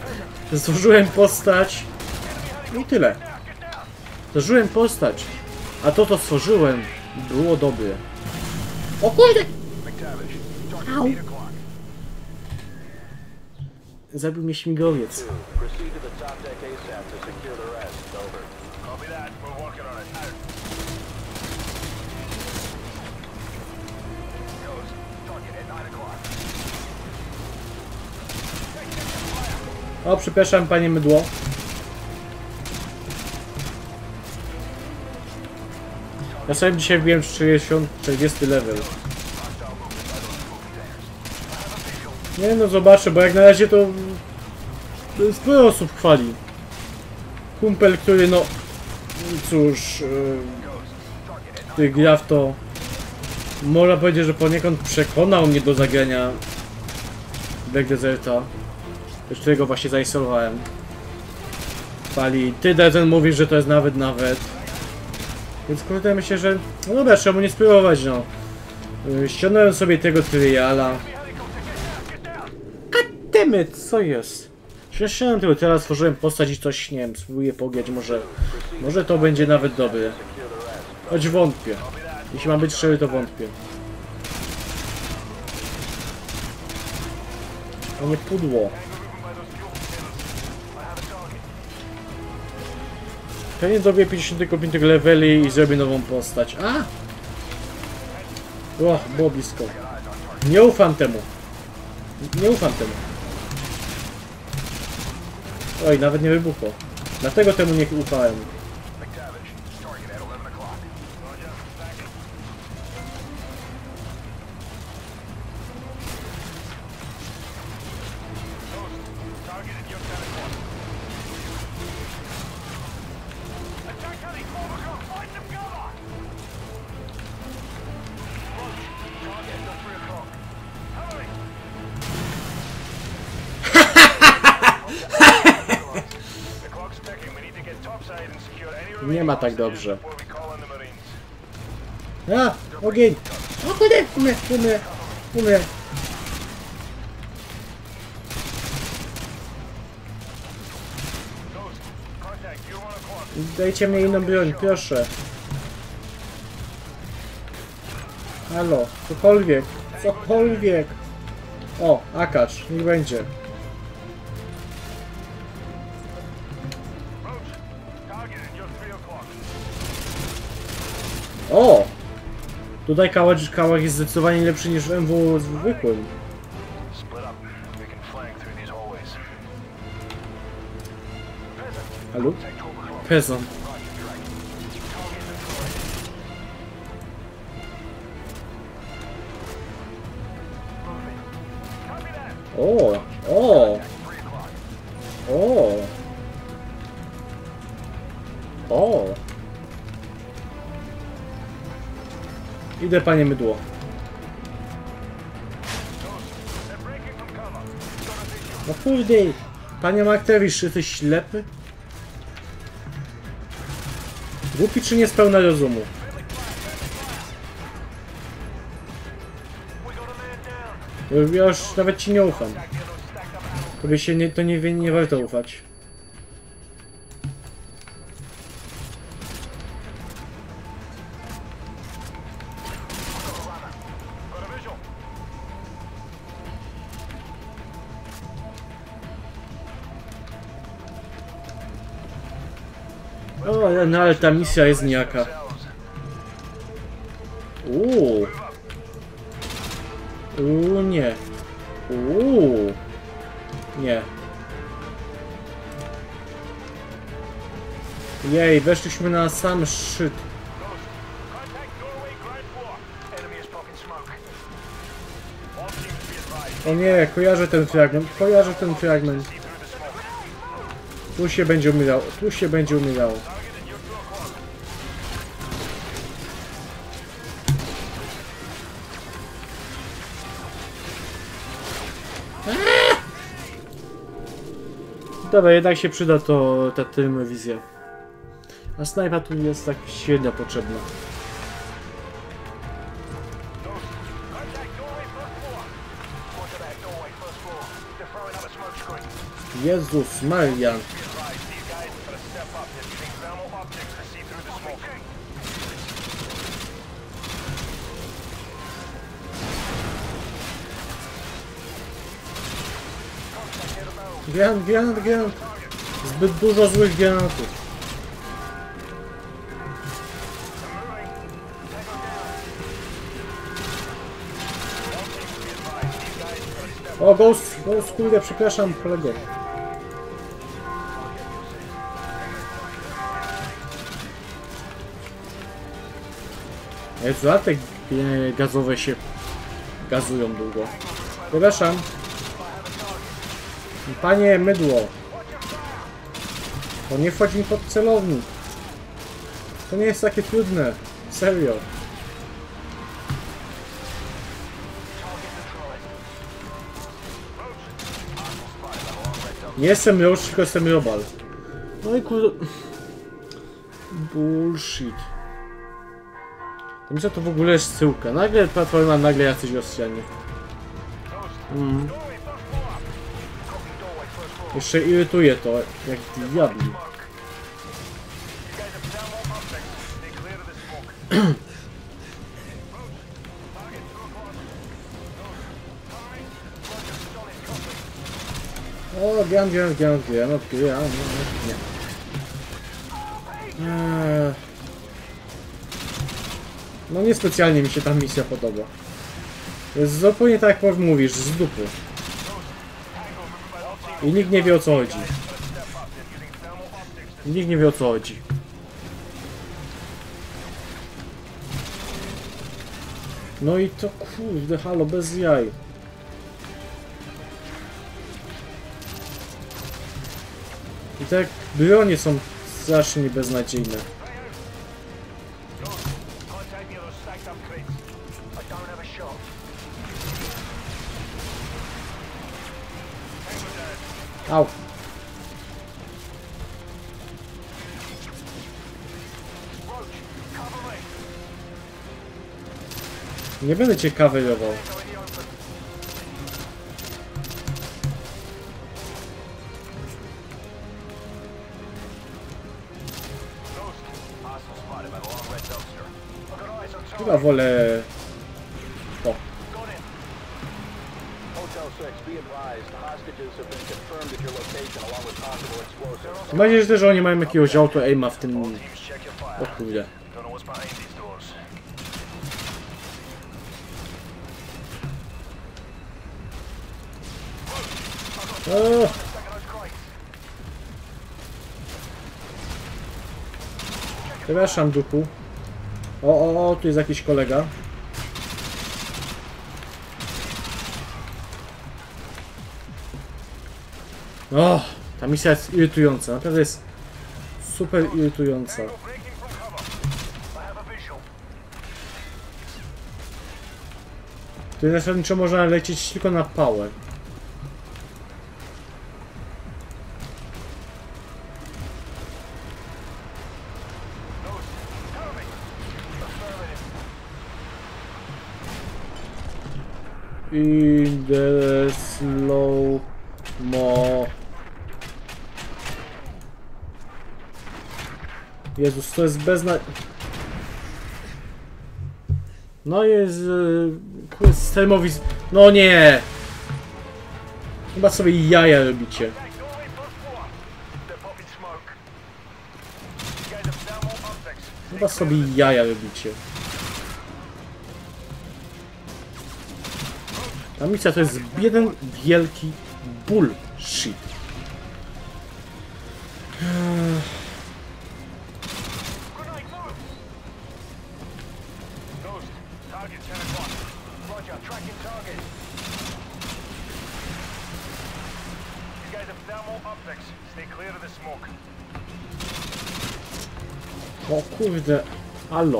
Stworzyłem postać. I tyle. Stworzyłem postać. A to, co stworzyłem, było dobre. O kurde! Au! Zabił mnie śmigłowiec. Proceed to the top deck ASAP to secure the rest. Over. Copy that. We're working on it. Goes. Target at 9 o'clock. O, przepraszam, panie mydło. Ja sobie dzisiaj wbiłem 40 level. Nie no, zobaczę, bo jak na razie to sporo osób chwali. Kumpel, który no cóż, który gra w to, można powiedzieć, że poniekąd przekonał mnie do zagrania Black Deserta, z którego właśnie zainstalowałem. Chwali, ty Dezen mówisz, że to jest nawet. Więc kurde, myślę, że no dobra, trzeba mu nie spróbować, no. Ściągnąłem sobie tego triala. Goddammit, co jest? Ściągnąłem tego triala, stworzyłem postać i coś, nie wiem, spróbuję pograć, może to będzie nawet dobre. Choć wątpię. Jeśli mam być szczery, to wątpię. To nie pudło. Pewnie dobiję 55 leveli i zrobię nową postać. A! O, było blisko. Nie ufam temu. Nie ufam temu. Oj, nawet nie wybuchło. Dlatego temu nie ufałem. Nie ma tak dobrze. A! Ogień! O kurde! Umrę! Dajcie mnie inną broń, proszę. Halo, cokolwiek. O, akacz, niech będzie. O! Tutaj kałach jest zdecydowanie lepszy niż w MW zwykłym. Halo? Pezon. O! Idę, panie mydło. No kurde, panie Marktewicz, czy jesteś ślepy? Głupi czy nie spełna rozumu? Ja już nawet ci nie ufam. Tobie się nie warto ufać. O, no ale ta misja jest nijaka. Nie. Nie. Jej, weszliśmy na sam szczyt. O nie, kojarzę ten fragment. Tu się będzie umierało. Dobra, jednak się przyda ta termowizja. A snajpa tu jest tak średnio potrzebna. Jezus Maria. Granat. Zbyt dużo złych granatów. O, Ghost, kurde, przepraszam, kolego. Jezu, a te gazowe się gazują długo. Przepraszam. Panie mydło. To nie wchodzi mi pod celownik. To nie jest takie trudne. Serio. Nie jestem Roach, tylko jestem Robal. No i kurde... Bullshit. Myślę, to w ogóle jest syłka. Nagle platforma, nagle jacyś Rosjanie. Jeszcze irytuje to, jak diabli. O, granat. Nie. No niespecjalnie mi się ta misja podoba. Jest zupełnie tak jak mówisz, z dupy. I nikt nie wie o co chodzi. Nikt nie wie o co chodzi. No i to kurde, halo, bez jaj. I tak bronie są strasznie beznadziejne. Au. Nie będę cię kawerował. Chyba wolę... O. Mam nadzieję, że też oni mają jakiegoś auto-aima w tym... O kurde. O! Przepraszam, dupu. O, tu jest jakiś kolega. O, ta misja jest irytująca, naprawdę jest super irytująca. Tu zasadniczo można lecieć tylko na pałę. In the slow mo. Jezus, to jest No jest... z termowizją... No nie! Chyba sobie jaja robicie. Chyba sobie jaja robicie. Ta misja to jest jeden wielki bullshit. O kurde, halo.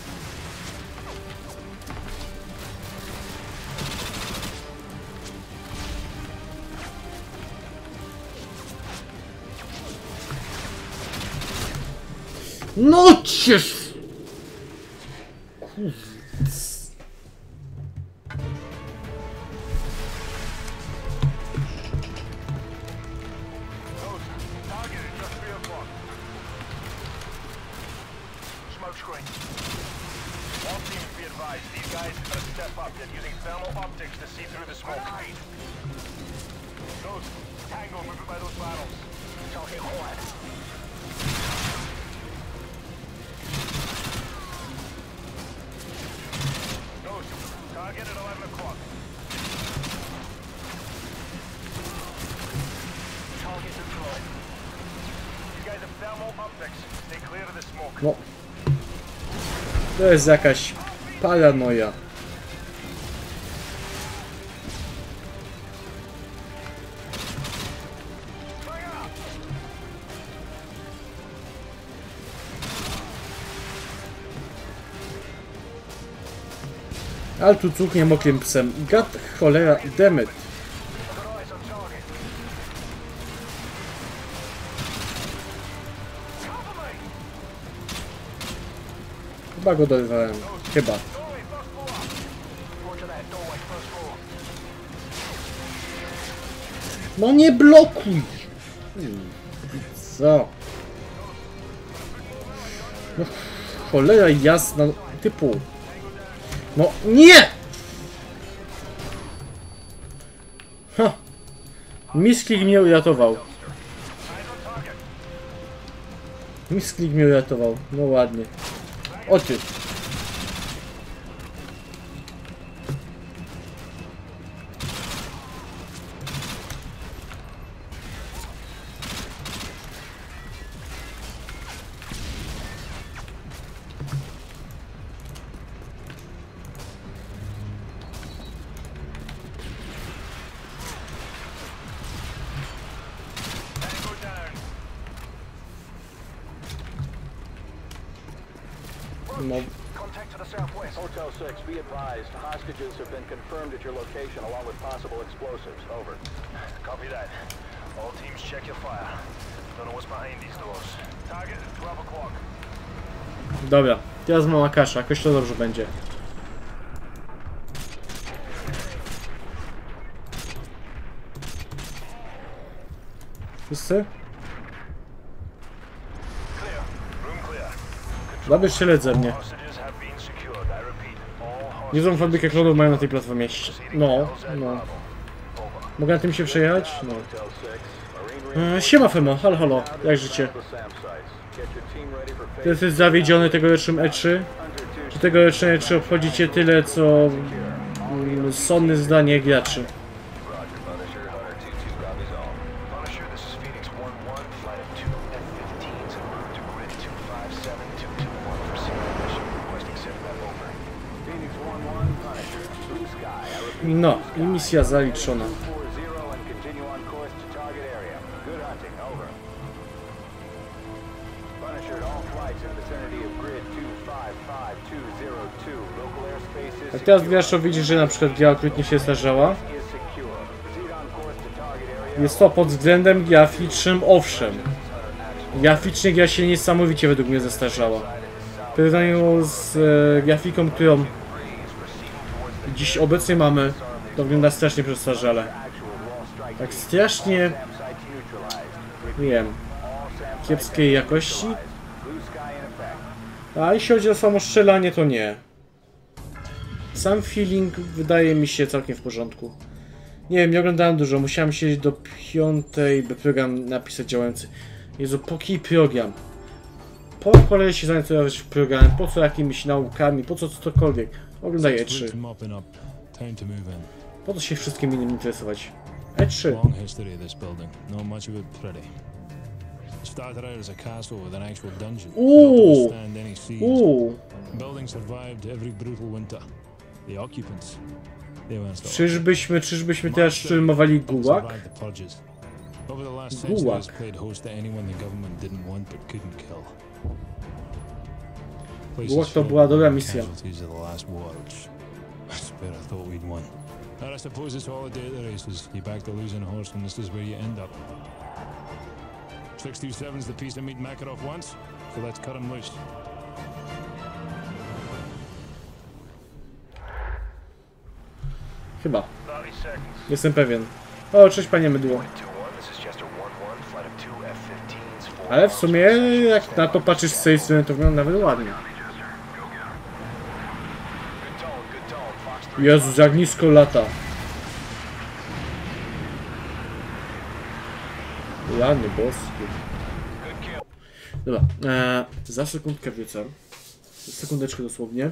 No ciesz! Kurde. Tango moving by those bottles. Talking what? Target at 11 o'clock. Target deployed. You guys have thermal optics. Stay clear of the smoke. No. To jest jakaś paranoja. Ale tu cuchnie mokrym psem. Gad, cholera, demet. Chyba go dorwałem. Chyba. No nie blokuj! Co? No, cholera jasna. Typu. No nie! Ha! Misklik mnie uratował. Misklik mnie uratował. No ładnie. O ty! No. Contact to the southwest. Hotel 6, be advised. Hostages have been confirmed at your location along with possible explosives. Over. Copy that. All teams check your fire. Don't know what's behind these doors. Target at 12 o'clock. Dobra, teraz mała kasza, jakoś to dobrze będzie. Wszyscy? Clear. Room clear. Dobry strzelec ze mnie. Hostages have been secured. I repeat, all Niezłą fabrykę klonów mają na tej platformie. No, no. Mogę na tym się przejechać? No. Siema Femo, halo, halo, jak życie? Ty jesteś zawiedziony tegorocznym E3? Czy tegoroczne E3 obchodzi cię tyle, co sonne zdanie graczy? Punisher, this is Phoenix 1-1, flight of 2 F-15s en route to grid 257221 for single mission. Requesting SITMAP over. Phoenix 1-1, Punisher. Blue Sky. I repeat, No, i misja zaliczona. 4-0 and continue on course to target area. Good hunting. Over. Punisher, all flights in the vicinity of grid 255202. Local airspace is Jak teraz gracz widzi, że na przykład gra okrutnie się starzała, secure. Proceed on course to target area. jest to pod względem graficznym, owszem. Graficznie gra się niesamowicie według mnie zestarzała. W porównaniu z grafiką, którą dziś obecnie mamy, to wygląda strasznie przestarzale. Tak strasznie, nie wiem, kiepskiej jakości. A jeśli chodzi o samo strzelanie, to nie. Sam feeling wydaje mi się całkiem w porządku. Nie wiem, nie oglądałem dużo, musiałem siedzieć do 5, by program napisać działający. Jezu, po jaki program? Po kolei się zainteresować programem, po co jakimiś naukami, po co cokolwiek. Oglądaj E3. Mopping up. Time to move in. Po co się wszystkim innym interesować? E3. Long history of this building. Not much of it pretty. It started out as a castle with an actual dungeon. Ooh. Built to withstand any siege. The building survived every brutal winter. The occupants, they weren't so Czyżbyśmy teraz szturmowali Gulag? survived the purges. Over the last Gulag. century, it's played host to anyone the government didn't want but couldn't kill. Place Gulag is to filled była with dobra the misja. casualties of the last war, which I swear I thought we'd won. And I suppose it's all a day of the races. You back the losing horse and this is where you end up. 627's the piece of meat Makarov wants, so let's cut him loose. Chyba. 30 seconds. Jestem pewien. O, cześć panie mydło. 2-1, this is Chester 1-1, flight of 2 F-15s, 4 Ale w sumie, jak na to patrzysz z tej strony, to wygląda nawet ładnie. Good tone, Fox 3. Jezus, jak nisko lata. Rany boskie. Dobra, za sekundkę wrócę. Sekundeczkę dosłownie.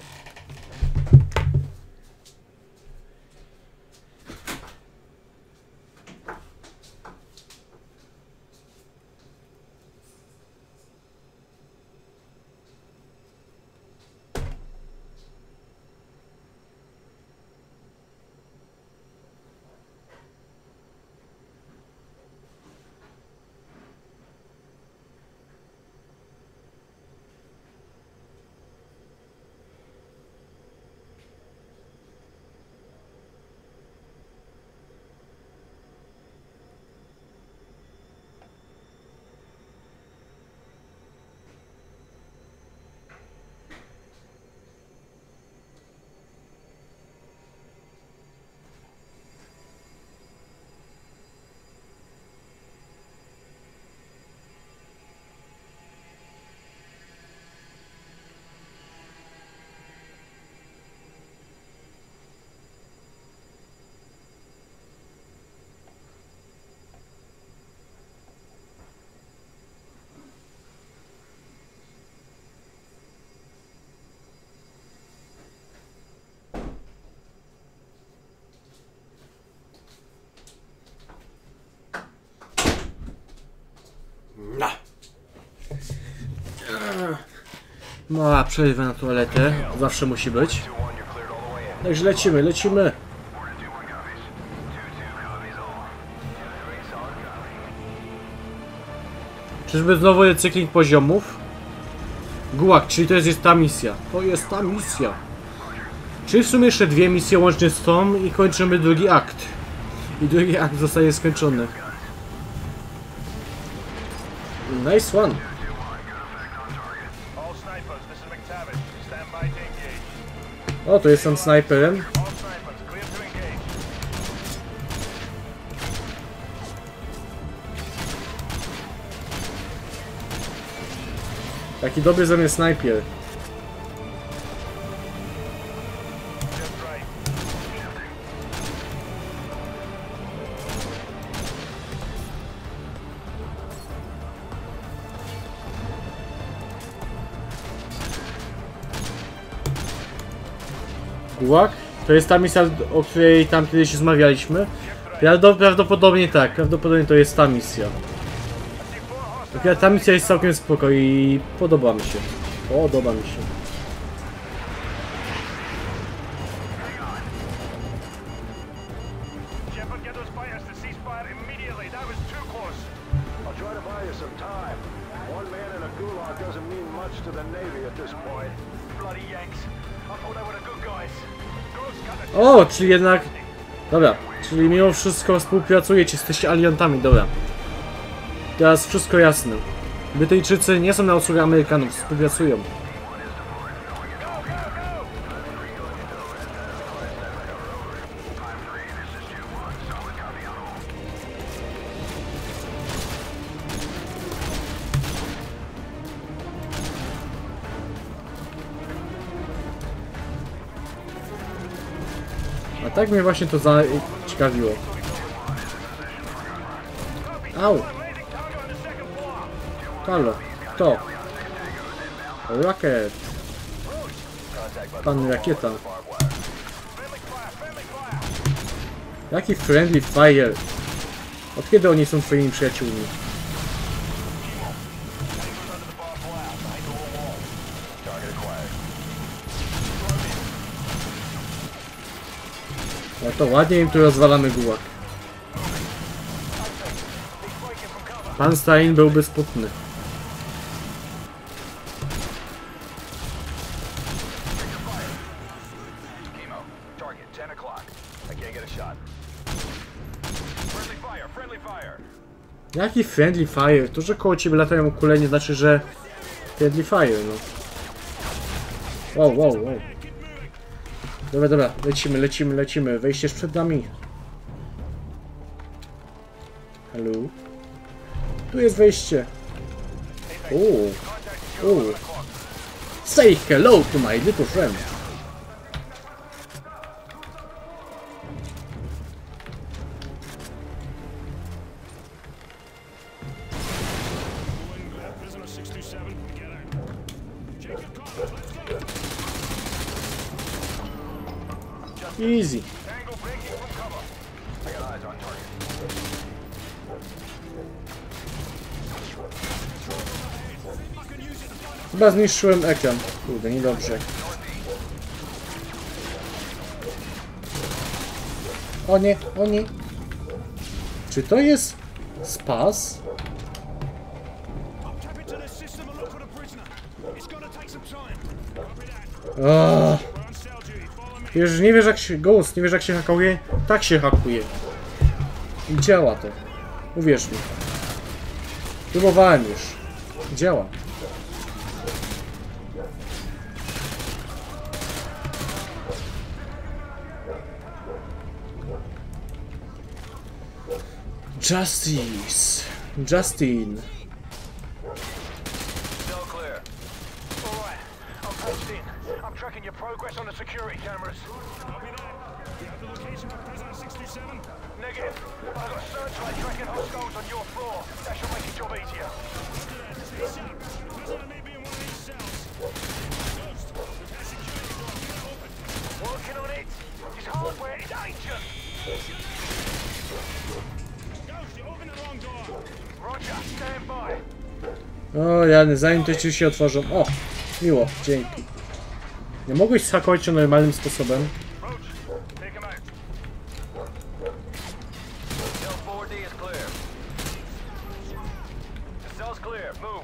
Mała przerwa na toaletę, zawsze musi być. Także lecimy. Czyżby znowu recykling poziomów? Gułak, czyli to jest ta misja. To jest ta misja. Czyli w sumie jeszcze 2 misje łącznie z tą i kończymy drugi akt. I drugi akt zostaje skończony. Nice one. O, to jest tam snajperem. Taki dobry zamiast snajper. Gułak? To jest ta misja, o której tam kiedyś rozmawialiśmy? Prawdopodobnie tak, prawdopodobnie to jest ta misja. Ta misja jest całkiem spoko i podoba mi się. Podoba mi się. O, czyli jednak... Dobra, czyli mimo wszystko współpracujecie, jesteście aliantami, dobra. Teraz wszystko jasne. Brytyjczycy nie są na usługę Amerykanów, współpracują. A tak mnie właśnie to zaciekawiło. Au! Halo, kto? Rocket! Pan Rakieta. Jaki friendly fire? Od kiedy oni są twoimi przyjaciółmi? No to ładnie im tu rozwalamy gułak. Pan Stein byłby smutny. Jaki friendly fire? To, że koło ciebie latają kule, nie znaczy, że friendly fire, no. Wow. Dobra, lecimy. Wejście jest przed nami. Halo? Tu jest wejście. Say hello to my little friend. Easy. Chyba zniszczyłem ekran. Kurde, niedobrze. O nie, o nie. Czy to jest spas? Wiesz, nie wiesz jak się... Ghost, nie wiesz jak się hakuje? Tak się hakuje. I działa to. Uwierz mi. Próbowałem już. Działa. Justice. Justin. Still clear. All right, I'm posted in. I'm tracking your progress on the security cameras. Copy that. You have the location for prisoner 627? Negative. I've got searchlight tracking hostiles on your floor. That should make your job easier. Stay sharp. Prisoner may be in one of these cells. Ghost, prepare security door. Get it open. Working on it. His hardware is ancient. Ghost, you opened the wrong door. Roger, stand by. O, Jany, zanim te drzwi się otworzą. O, miło, dzięki. Nie mogłeś zhakować się normalnym sposobem? Roach, take him out. Cell 4D is clear. The cell's clear. Move.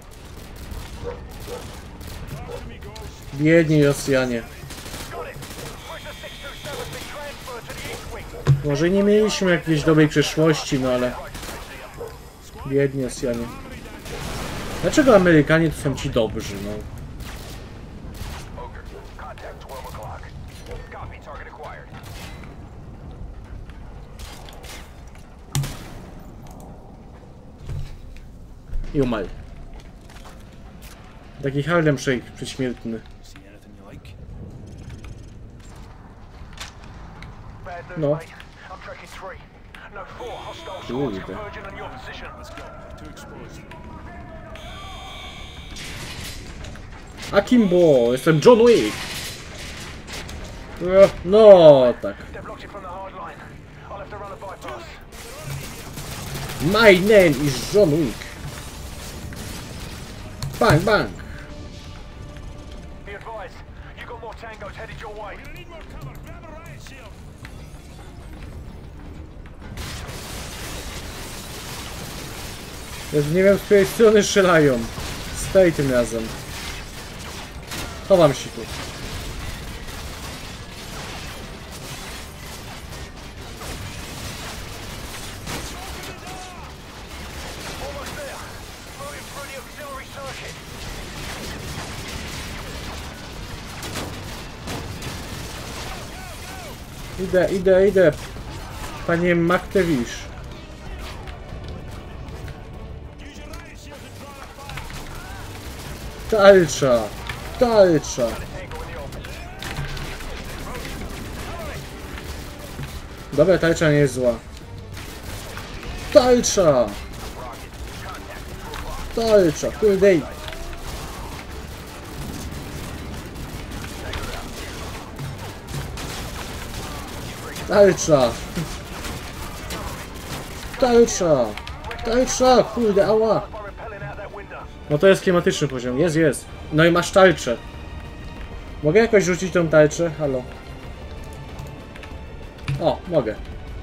Biedni Rosjanie. Got it. Prisoner 627's been transferred to the East Wing. Może nie mieliśmy jakiejś dobrej przyszłości, no ale... Biedni Rosjanie. Dlaczego Amerykanie to są ci dobrzy, no? Ogre, contact 12 o'clock. Copy, target acquired. I umarł. Taki Harlem Shake przedśmiertny. See anything you like? Bad news, No. mate. I'm tracking 3. No 4 hostile squads Kurde. converging on your position. Let's go. Too exposed. Akimbo! Jestem John Wick! No, tak. They've blocked you from the hard line. I'll have to run a bypass. My name is John Wick. Bang, bang! Be advised, you got more tangos headed your way. I need more cover. Grab a riot shield. Jezu, nie wiem, z której strony strzelają. Stoi tym razem. Chowam się tu. Almost there. Moving through the auxiliary circuit. Idę. Panie Maktewisz. Tarcza! Tarcza! Dobra, tarcza nie jest zła. Tarcza! Tarcza, kurde. Tarcza! Tarcza! Tarcza! Kurde, ała! By rappelling out that window. No to jest klimatyczny poziom, jest. No i masz tarczę. Mogę jakoś rzucić tą tarczę? Halo. O, mogę.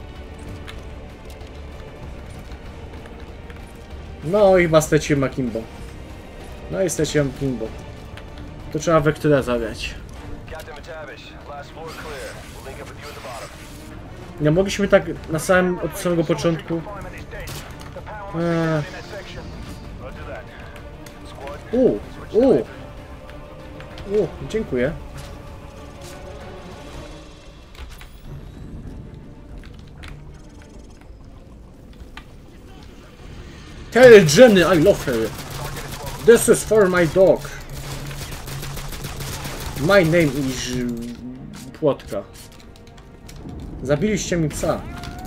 No i chyba straciłem Akimbo. No i straciłem Akimbo. To trzeba Vectora zagrać. Captain McTavish, last floor clear. We'll link up with you at the bottom. Nie mogliśmy tak od samego początku. Confinement is dead. The power must be down in that section. Roger that. Squad, Dziękuję. Tell Jenny I love her. This is for my dog. My name is... Płotka. Zabiliście mi psa.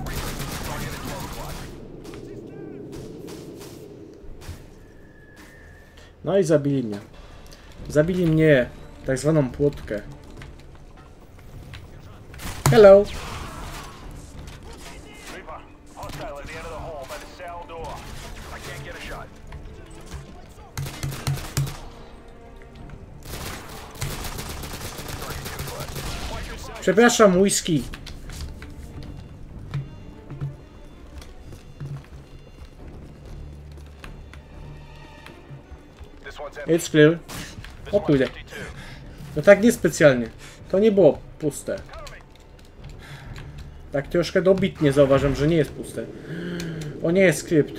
No i zabili mnie. Zabili mnie, tak zwaną płotkę. Hello. Reaper, hostile at the end of the hall by the cell door. I can't get a shot. Przepraszam, whisky. This one's empty. It's clear. O kurde. No tak niespecjalnie. To nie było puste. Tak troszkę dobitnie zauważam, że nie jest puste. O nie, jest skrypt.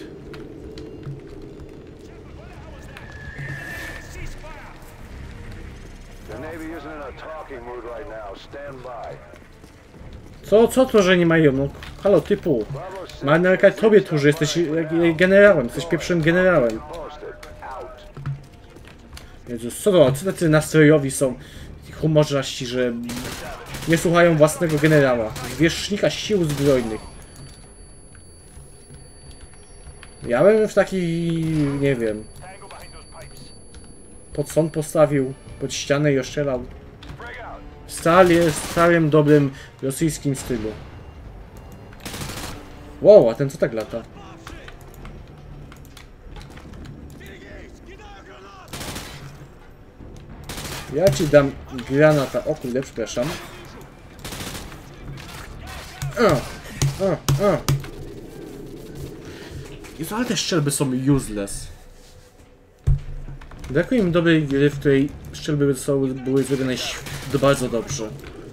The Navy isn't in a talking mood right now. Stand by. Co to, że nie mają? No, halo, typu. Marynarka tobie tu, że jesteś generałem. Jesteś pierwszym generałem. Posted. Out. Jezus, co tacy nastrojowi są? Humorzaści, że nie słuchają własnego generała. Zwierzchnika sił zbrojnych. Ja bym w taki, nie wiem, pod sąd postawił, pod ścianę i ostrzelał. W starym, dobrym rosyjskim stylu. Wow, a ten co tak lata? Ja ci dam granata. O kurde, przepraszam. Jezu, ale te strzelby są useless. Brakuje mi dobrej gry, w której strzelby były zrobione bardzo dobrze.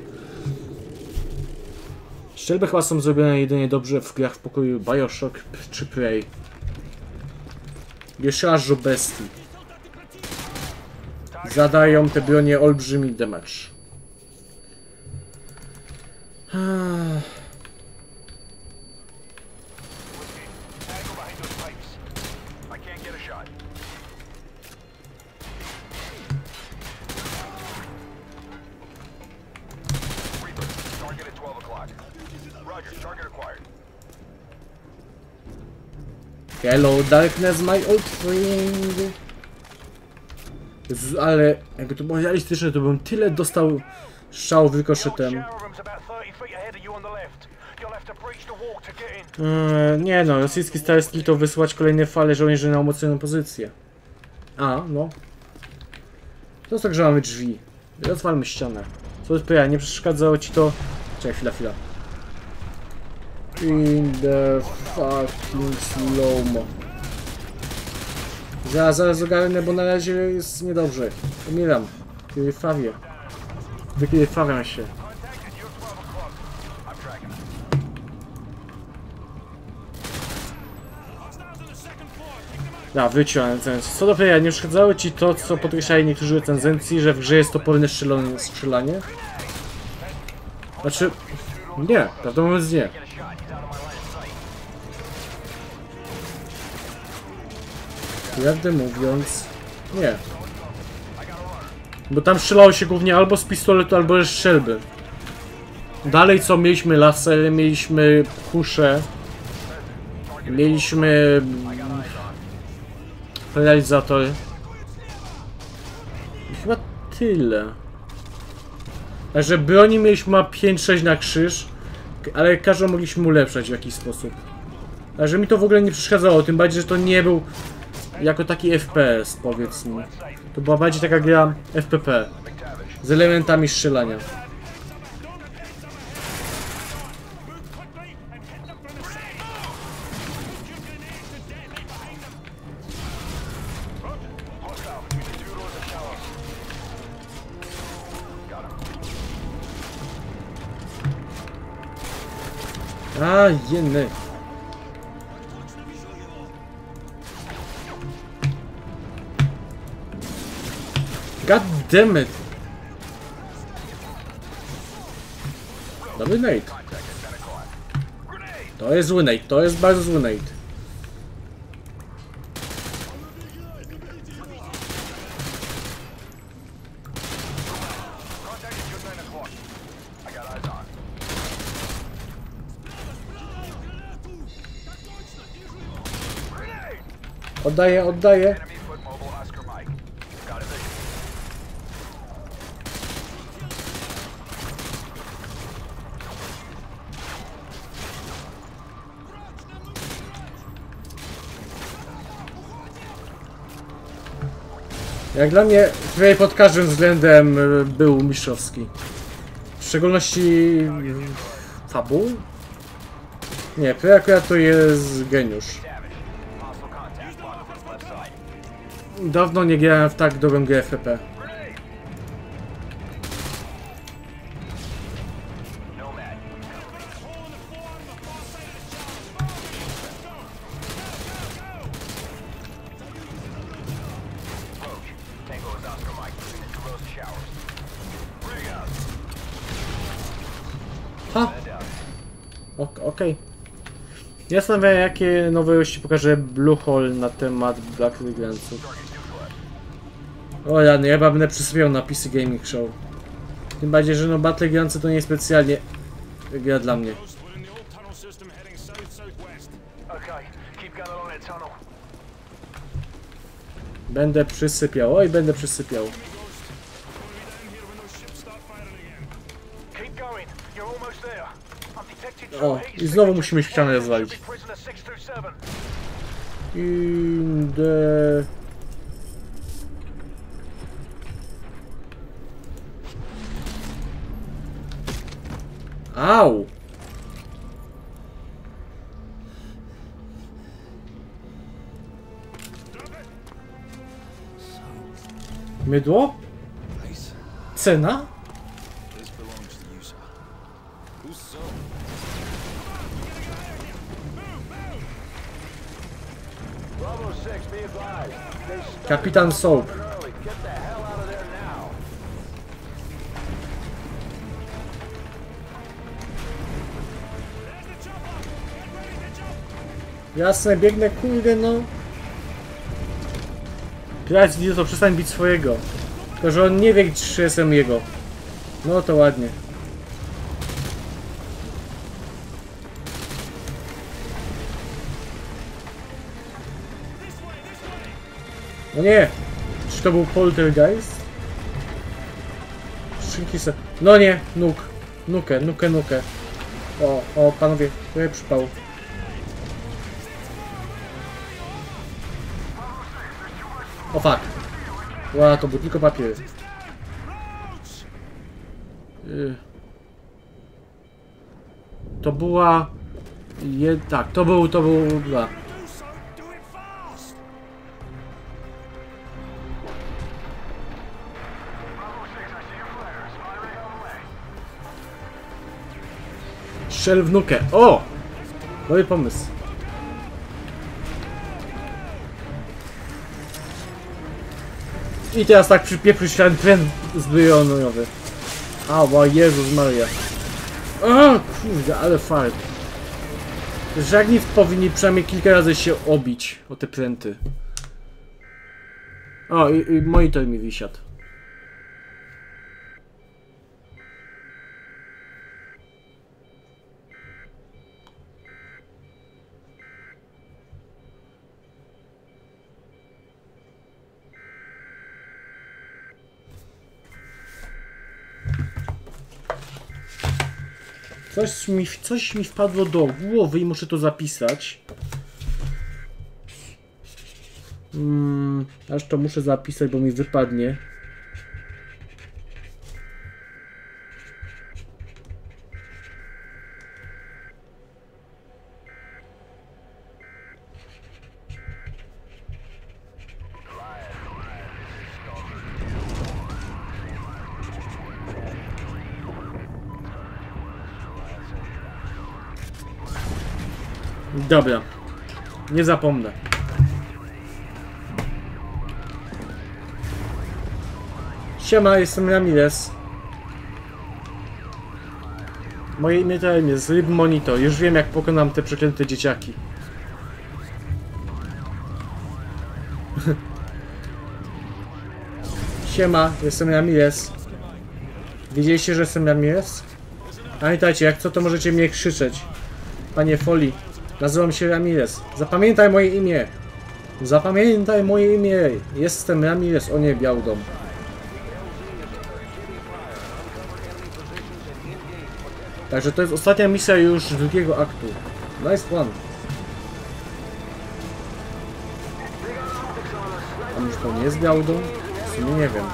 Strzelby chyba są zrobione jedynie dobrze w grach w pokoju BioShock czy Prey. Jeszcze aż bestii. Zadają te bronie olbrzymi damage. Hello darkness, my old friend. Ale jakby to było realistyczne, to bym tyle dostał strzał rykoszetem. Nie no, rosyjski stary styl to wysyłać kolejne fale żołnierzy na umocnioną pozycję. A, no. To tak, że mamy drzwi. Rozwalmy ścianę. Co jest pytanie, nie przeszkadzało ci to... Czekaj, chwila. In the fucking slow-mo. Zaraz ogarnę, bo na razie jest niedobrze. Umieram. Krwawię. Wykrwawiam się. Wyciąłem recenzję. Co do playa, nie przeszkadzało ci to, co podkreślali niektórzy recenzencji, że w grze jest toporne strzelanie? Znaczy... Nie, prawdę mówiąc nie. Prawdę mówiąc... Nie. Bo tam strzelało się głównie albo z pistoletu, albo z strzelby. Dalej co? Mieliśmy lasery, mieliśmy kusze. Mieliśmy... realizatory. I chyba tyle. A że broni mieliśmy 5-6 na krzyż, ale każdą mogliśmy ulepszać w jakiś sposób. A że mi to w ogóle nie przeszkadzało, tym bardziej, że to nie był jako taki FPS, powiedzmy. To była bardziej taka gra FPP z elementami strzelania. A, jeny. God damn it. Dobry nade. To jest zły nade, to jest bardzo zły nade. Oddaję, oddaję. Jak dla mnie tutaj pod każdym względem był mistrzowski. W szczególności fabuł? Nie, to akurat to jest geniusz. Dawno nie grałem w tak dobrą grę FP. Ha! Okej. Ja zastanawiam, jakie nowości pokaże Bluehole na temat Battlegroundsów. O rany, ja będę przysypiał na PC Gaming Show. Tym bardziej, że no Battlegroundsy to nie specjalnie gra dla mnie. Będę przysypiał, oj będę przysypiał. O, i znowu musimy ścianę rozwalić. Au! Mydło? Cena? Kapitan Soap. Jasne, biegnę, kurde no. Pirat to przestań bić swojego. Tylko, że on nie wie, czy jestem jego. No to ładnie. No nie! Czy to był poltergeist? Szynki se... No nie! Nukę. O, panowie, to jest przypał. O fuck. Ła, to był tylko papier. To była... Tak, to był... Strzel w nukę. O! Dobry pomysł. I teraz tak przypieprzyć ten pręt zbrojeniowy. Ała, Jezus Maria. O kurde, ale fart. Że jak nic powinni przynajmniej kilka razy się obić o te pręty. O, i monitor mi wisiadł. Coś mi wpadło do głowy i muszę to zapisać. Aż to muszę zapisać, bo mi wypadnie. Dobra, nie zapomnę. Siema, jestem Ramirez. Moje imię to jest Ryb Monitor. Już wiem, jak pokonam te przeklęte dzieciaki. Siema, jestem Ramirez. Widzieliście, że jestem Ramirez? Pamiętajcie, jak co, to możecie mnie krzyczeć. Panie Foley. Nazywam się Ramirez. Zapamiętaj moje imię. Zapamiętaj moje imię. Jestem Ramirez. O nie, Biały Dom. Także to jest ostatnia misja już drugiego aktu. Nice one. A już to nie jest Biały Dom? sumie nie wiem.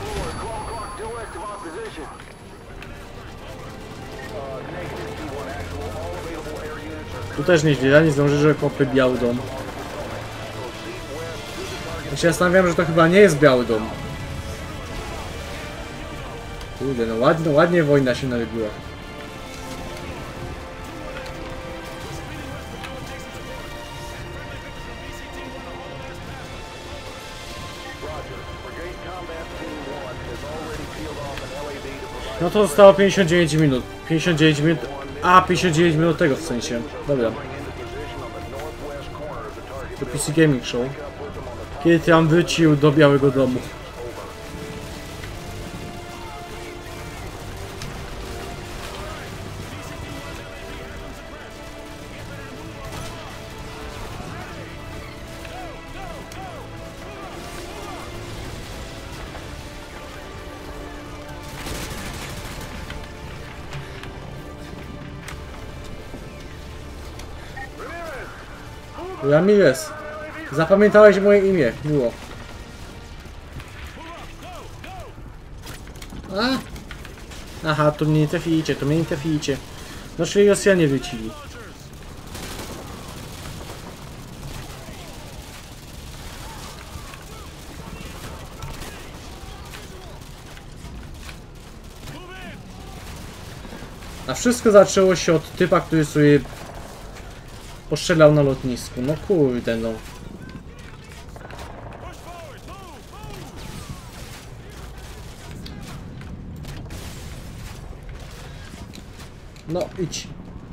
Tu też nieźle, nie zdąży, że kopy Biały Dom. Ja się zastanawiam, że to chyba nie jest Biały Dom. Kurde, no ładnie wojna się narobiła. No to zostało 59 minut. 59 minut. A, 59 minut tego w sensie. Dobra. To PC Gaming Show. Kiedy tam wrócił do Białego Domu. Ramirez, zapamiętałeś moje imię, miło. A? Aha, to mnie nie traficie, to mnie nie traficie. No czyli Rosjanie wrócili. A wszystko zaczęło się od typa, który sobie postrzelał na lotnisku. No kurde no. No idź.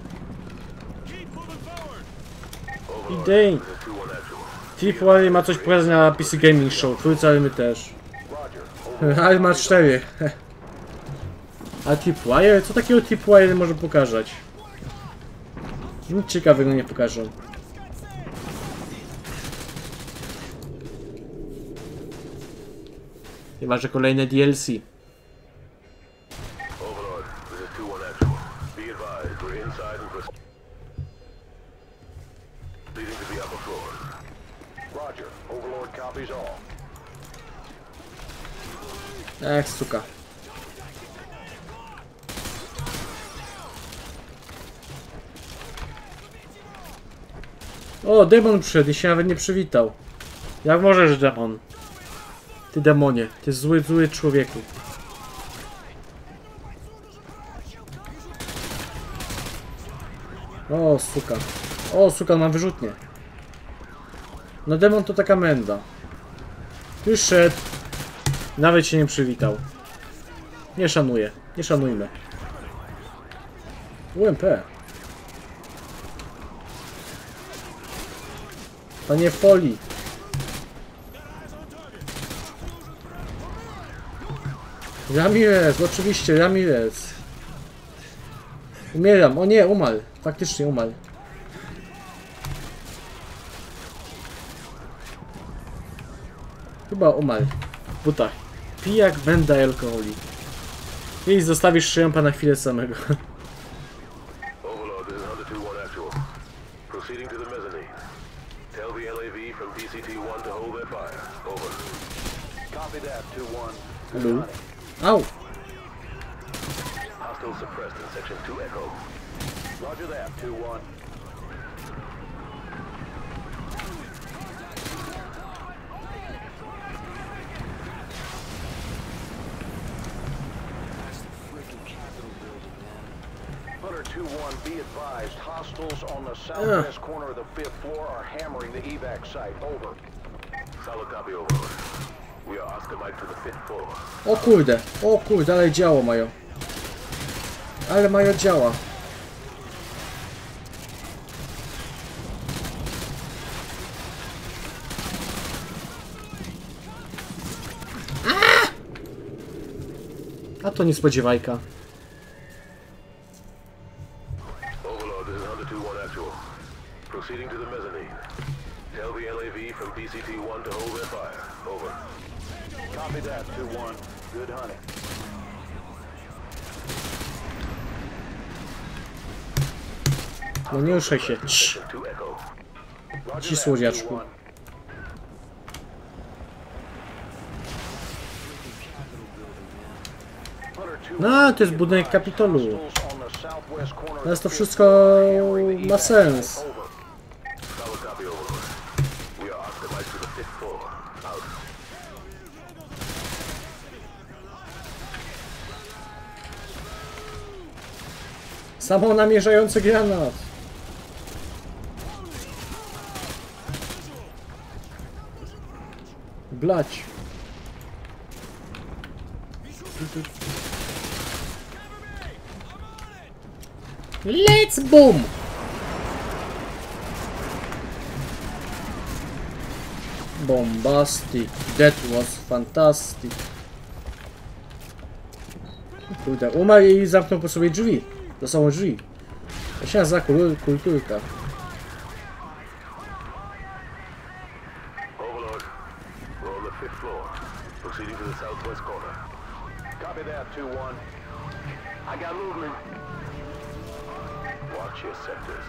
Idej. Tripwire ma coś pokazać na PC Gaming Show. Trójca, ale my też. Ale ma 4. A Tripwire? Co takiego Tripwire może pokazać? Nic ciekawego nie pokażą. Chyba, że kolejne DLC. Ech, suka. O, demon przyszedł i się nawet nie przywitał. Jak możesz, demon? Ty demonie, ty zły człowieku. O, suka. O, suka, mam wyrzutnię. No demon to taka menda. Już szedł. Nawet się nie przywitał. Nie szanuję. Nie szanujmy. UMP. Panie Folii. Ramirez, oczywiście, Ramirez. Umieram. O nie, umarł. Faktycznie umarł. Chyba umarł. W butach. Pijak, węda i alkoholi. I zostawisz Szyjampa na chwilę samego. Hello. Au! Hostile suppressed in section 2 Echo. Roger that, 2-1. Hunter 2-1, be advised, hostiles on the southwest corner of the 5th floor are hammering the evac site. Over. Solid copy, over. We are Oscar Mike to the 5th floor. O kurde, ale działo mają. Ale mają działa. A to niespodziewajka. Overlord, this is Hunter 2-1 actual. Proceeding to the mezzanine. Tell the LAV from PCT-1 to hold their fire. Over. Copy that, 2-1. Good hunting. No nie ruszaj się. Ci słodziaczku. No, to jest budynek Kapitolu. Teraz to wszystko ma sens. Samonamierzający granat. Blać. Let's boom! Bombastic. That was fantastic. Kurde, umarł i zamknął po sobie drzwi. To są drzwi. To się nazywa kulturka. Overlord, we're on the 5th floor. Proceeding to the southwest corner. Copy that, 2-1. I got movement. Watch your sectors.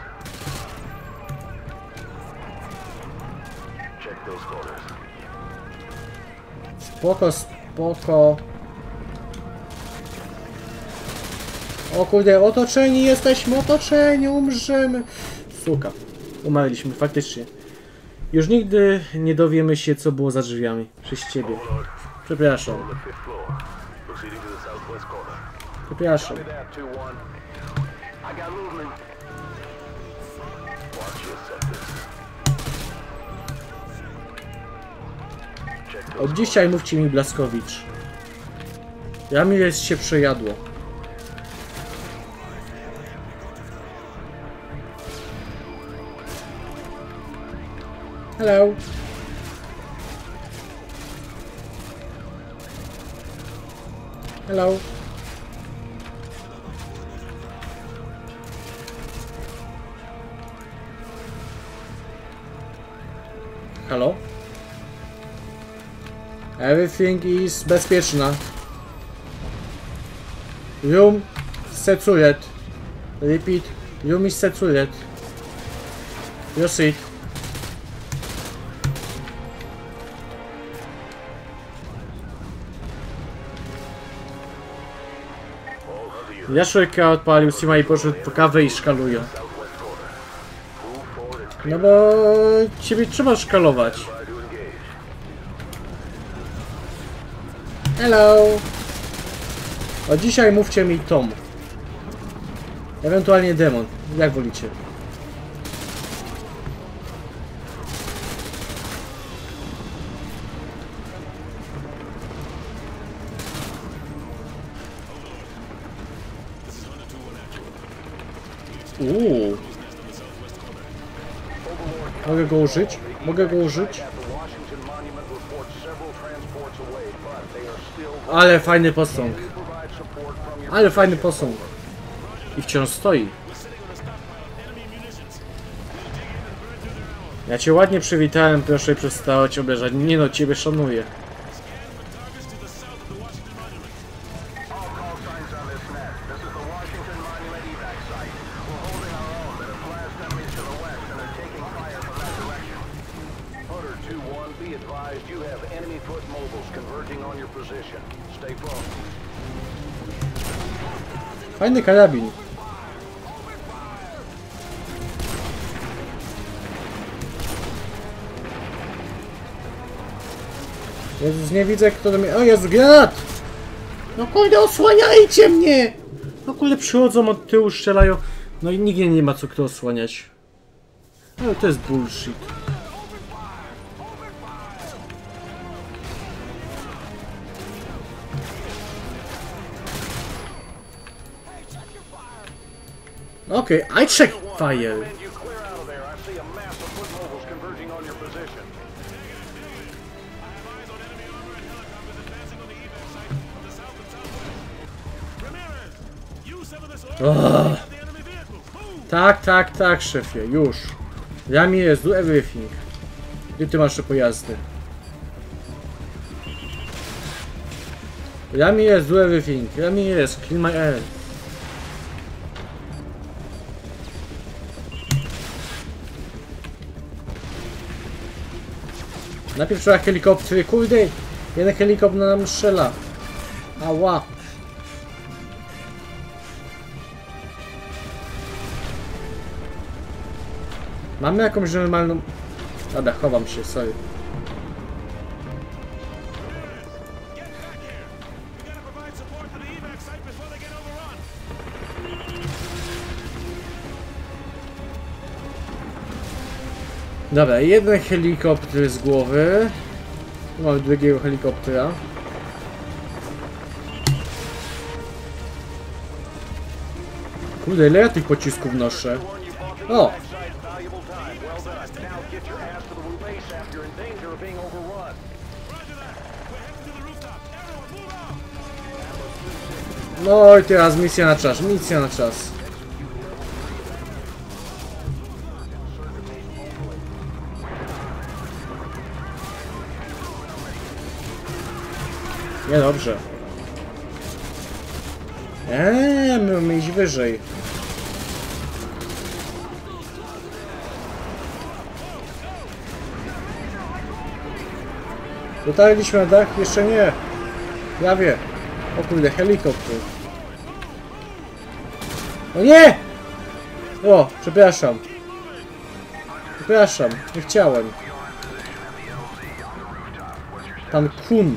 Check those corners. Spoko, spoko. O kurde, otoczeni jesteśmy, otoczeni, umrzemy. Suka, umarliśmy, faktycznie. Już nigdy nie dowiemy się, co było za drzwiami. Przez ciebie. Przepraszam. Przepraszam. Od dzisiaj mówcie mi Blaskowicz. Ramirez się przejadło. Hello. Hello. Hello. Everything is bezpieczna. Room secured. Repeat. Room is secured. Proceed. Jaszczurka odpalił Sima i poszedł po kawę i szkalują. No bo ciebie trzeba szkalować. Hello. Od dzisiaj mówcie mi Tom. Ewentualnie Demon. Jak wolicie. Mogę go użyć? Mogę go użyć? Ale fajny posąg. Ale fajny posąg. I wciąż stoi. Ja cię ładnie przywitałem, proszę przestać obrażać. Nie no, ciebie szanuję. Fajny karabin. Jezus, nie widzę, kto do mnie... O, jest granat! No kurde, osłaniajcie mnie! No kurde, przychodzą od tyłu, strzelają. No i nigdzie nie ma co kto osłaniać. Ale to jest bullshit. Okay, I check fire. Oh. Tak, szefie, już. Ramirez, do everything. Gdzie ty masz te pojazdy? Ramirez, do everything. Ramirez, clean my air. Najpierw trzeba helikoptery, kurde! Jeden helikopter nam strzela. Ała! Mamy jakąś normalną... Dobra, chowam się, sorry. Dobra, jeden helikopter z głowy. Mamy drugiego helikoptera. Kurde, ile ja tych pocisków noszę? O! No i teraz misja na czas, misja na czas. Niedobrze. My mamy iść wyżej. Dotarliśmy na dach? Jeszcze nie. Prawie. O kurde, helikopter. O nie! O, przepraszam. Przepraszam, nie chciałem. Pan Kun.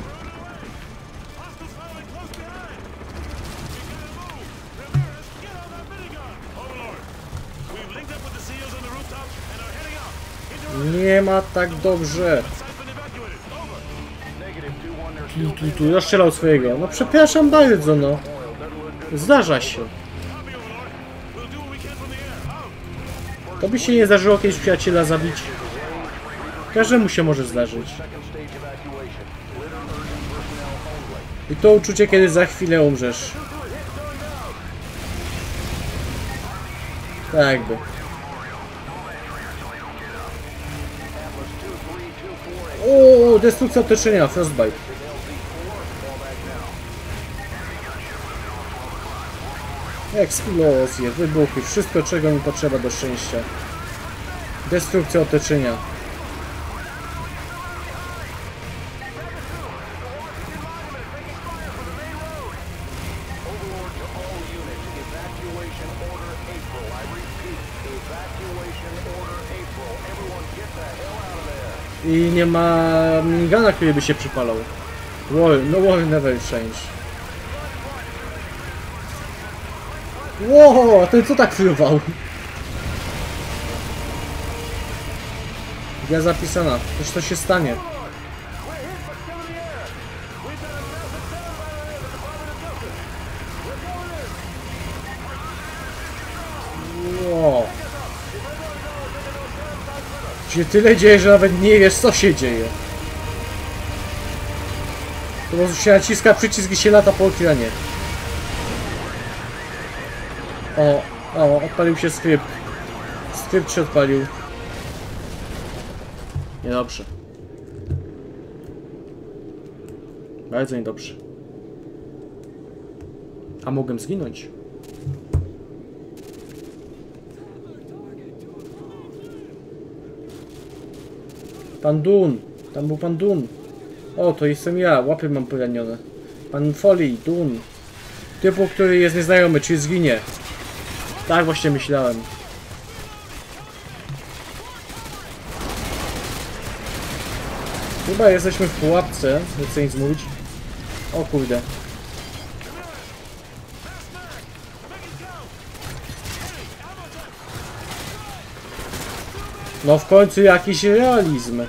Nie ma tak dobrze. Tu rozstrzelał swojego. No przepraszam bardzo, no. Zdarza się. To by się nie zdarzyło kiedyś przyjaciela zabić. Każdemu się może zdarzyć. I to uczucie, kiedy za chwilę umrzesz. Tak jakby. O, destrukcja otoczenia, Frostbite. Eksplozje, wybuchy, wszystko czego mi potrzeba do szczęścia. Destrukcja otoczenia. I nie ma minigana, który by się przypalał. No war never change. Wow, a ten co tak fruwał? Ja zapisana, też to się stanie. Wow. Się tyle dzieje, że nawet nie wiesz, co się dzieje. Po prostu się naciska przycisk i się lata po ekranie. O, odpalił się skrypt. Skrypt się odpalił. Niedobrze. Bardzo niedobrze. A mogłem zginąć. Pan Dun. Tam był pan Dun. O, to jestem ja. Łapy mam poranione. Pan Foley, Dun. Typu, który jest nieznajomy, czyli zginie. Tak właśnie myślałem. Chyba jesteśmy w pułapce. Nie chcę nic mówić. O kurde. No w końcu jakiś realizm.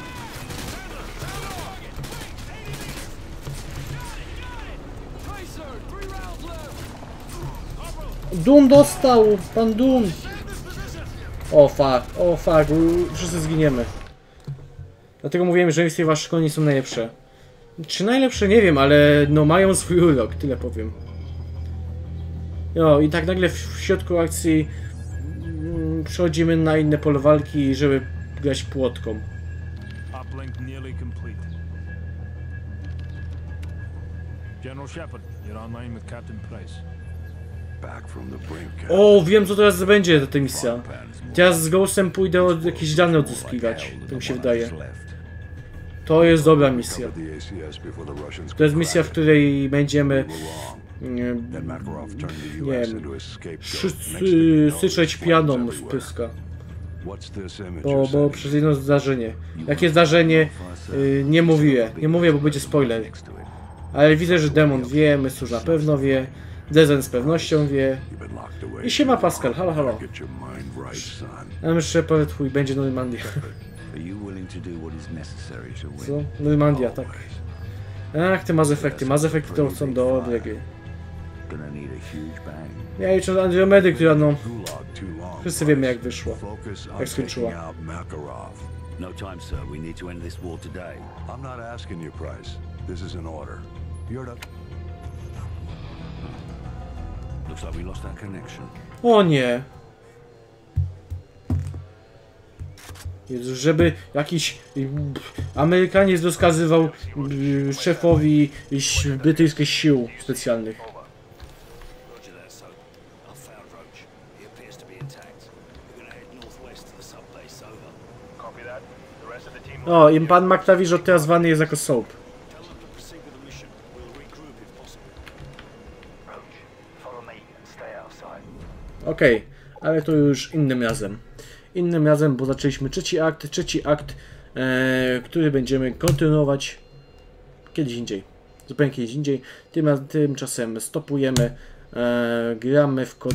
Dun dostał! Pan Dun! O fuck, wszyscy zginiemy. Dlatego mówiłem, że misje waszych koni są najlepsze. Czy najlepsze? Nie wiem, ale no mają swój urok, tyle powiem. No i tak nagle w środku akcji przechodzimy na inne pole walki, żeby grać płotką. General Shepard, you're online with Captain Price. O, wiem co teraz będzie ta misja. Teraz z Ghostem pójdę jakieś dane odzyskiwać, tak mi się wydaje. To jest dobra misja. To jest misja, w której będziemy nie wiem, syczeć pianą z pyska. What's this image Bo you're setting? przez jedno zdarzenie. Jakie zdarzenie? Nie mówię. Nie mówię, bo będzie spoiler. Ale widzę, że demon wie, Mysłuż na pewno wie, Dezen z pewnością wie. You've been locked away I siema Pascal, halo, halo. Get your mind right, son. A myślę, że twój będzie Normandia. Are you willing to do what is necessary to win? Co? Normandia, tak. Ach, te Mass Effecty. Mass Effecty to są dobre gry. Gonna need a huge bang. Ja liczę Andromedy, która no... Gulag too long. Wszyscy wiemy jak wyszło. Focus on Jak skończyła. taking out Makarov. No time, sir. We need to end this war today. I'm not asking you, Price. This is an order. You're the... Looks like we lost our connection. O nie! Jezu, żeby jakiś Amerykaniec rozkazywał szefowi brytyjskich sił specjalnych. Roger that, so I've found Roach. He appears to be intact. We're gonna head northwest to the subbase, over. Copy that. The rest of the team... O, i pan McTavish od teraz zwany jest jako Soap. Tell them to proceed with the mission. We'll regroup if possible. Roach, follow me and stay outside. Okej, ale to już innym razem. Innym razem, bo zaczęliśmy trzeci akt, który będziemy kontynuować kiedyś indziej. Zupełnie kiedyś indziej. Tymczasem stopujemy, gramy w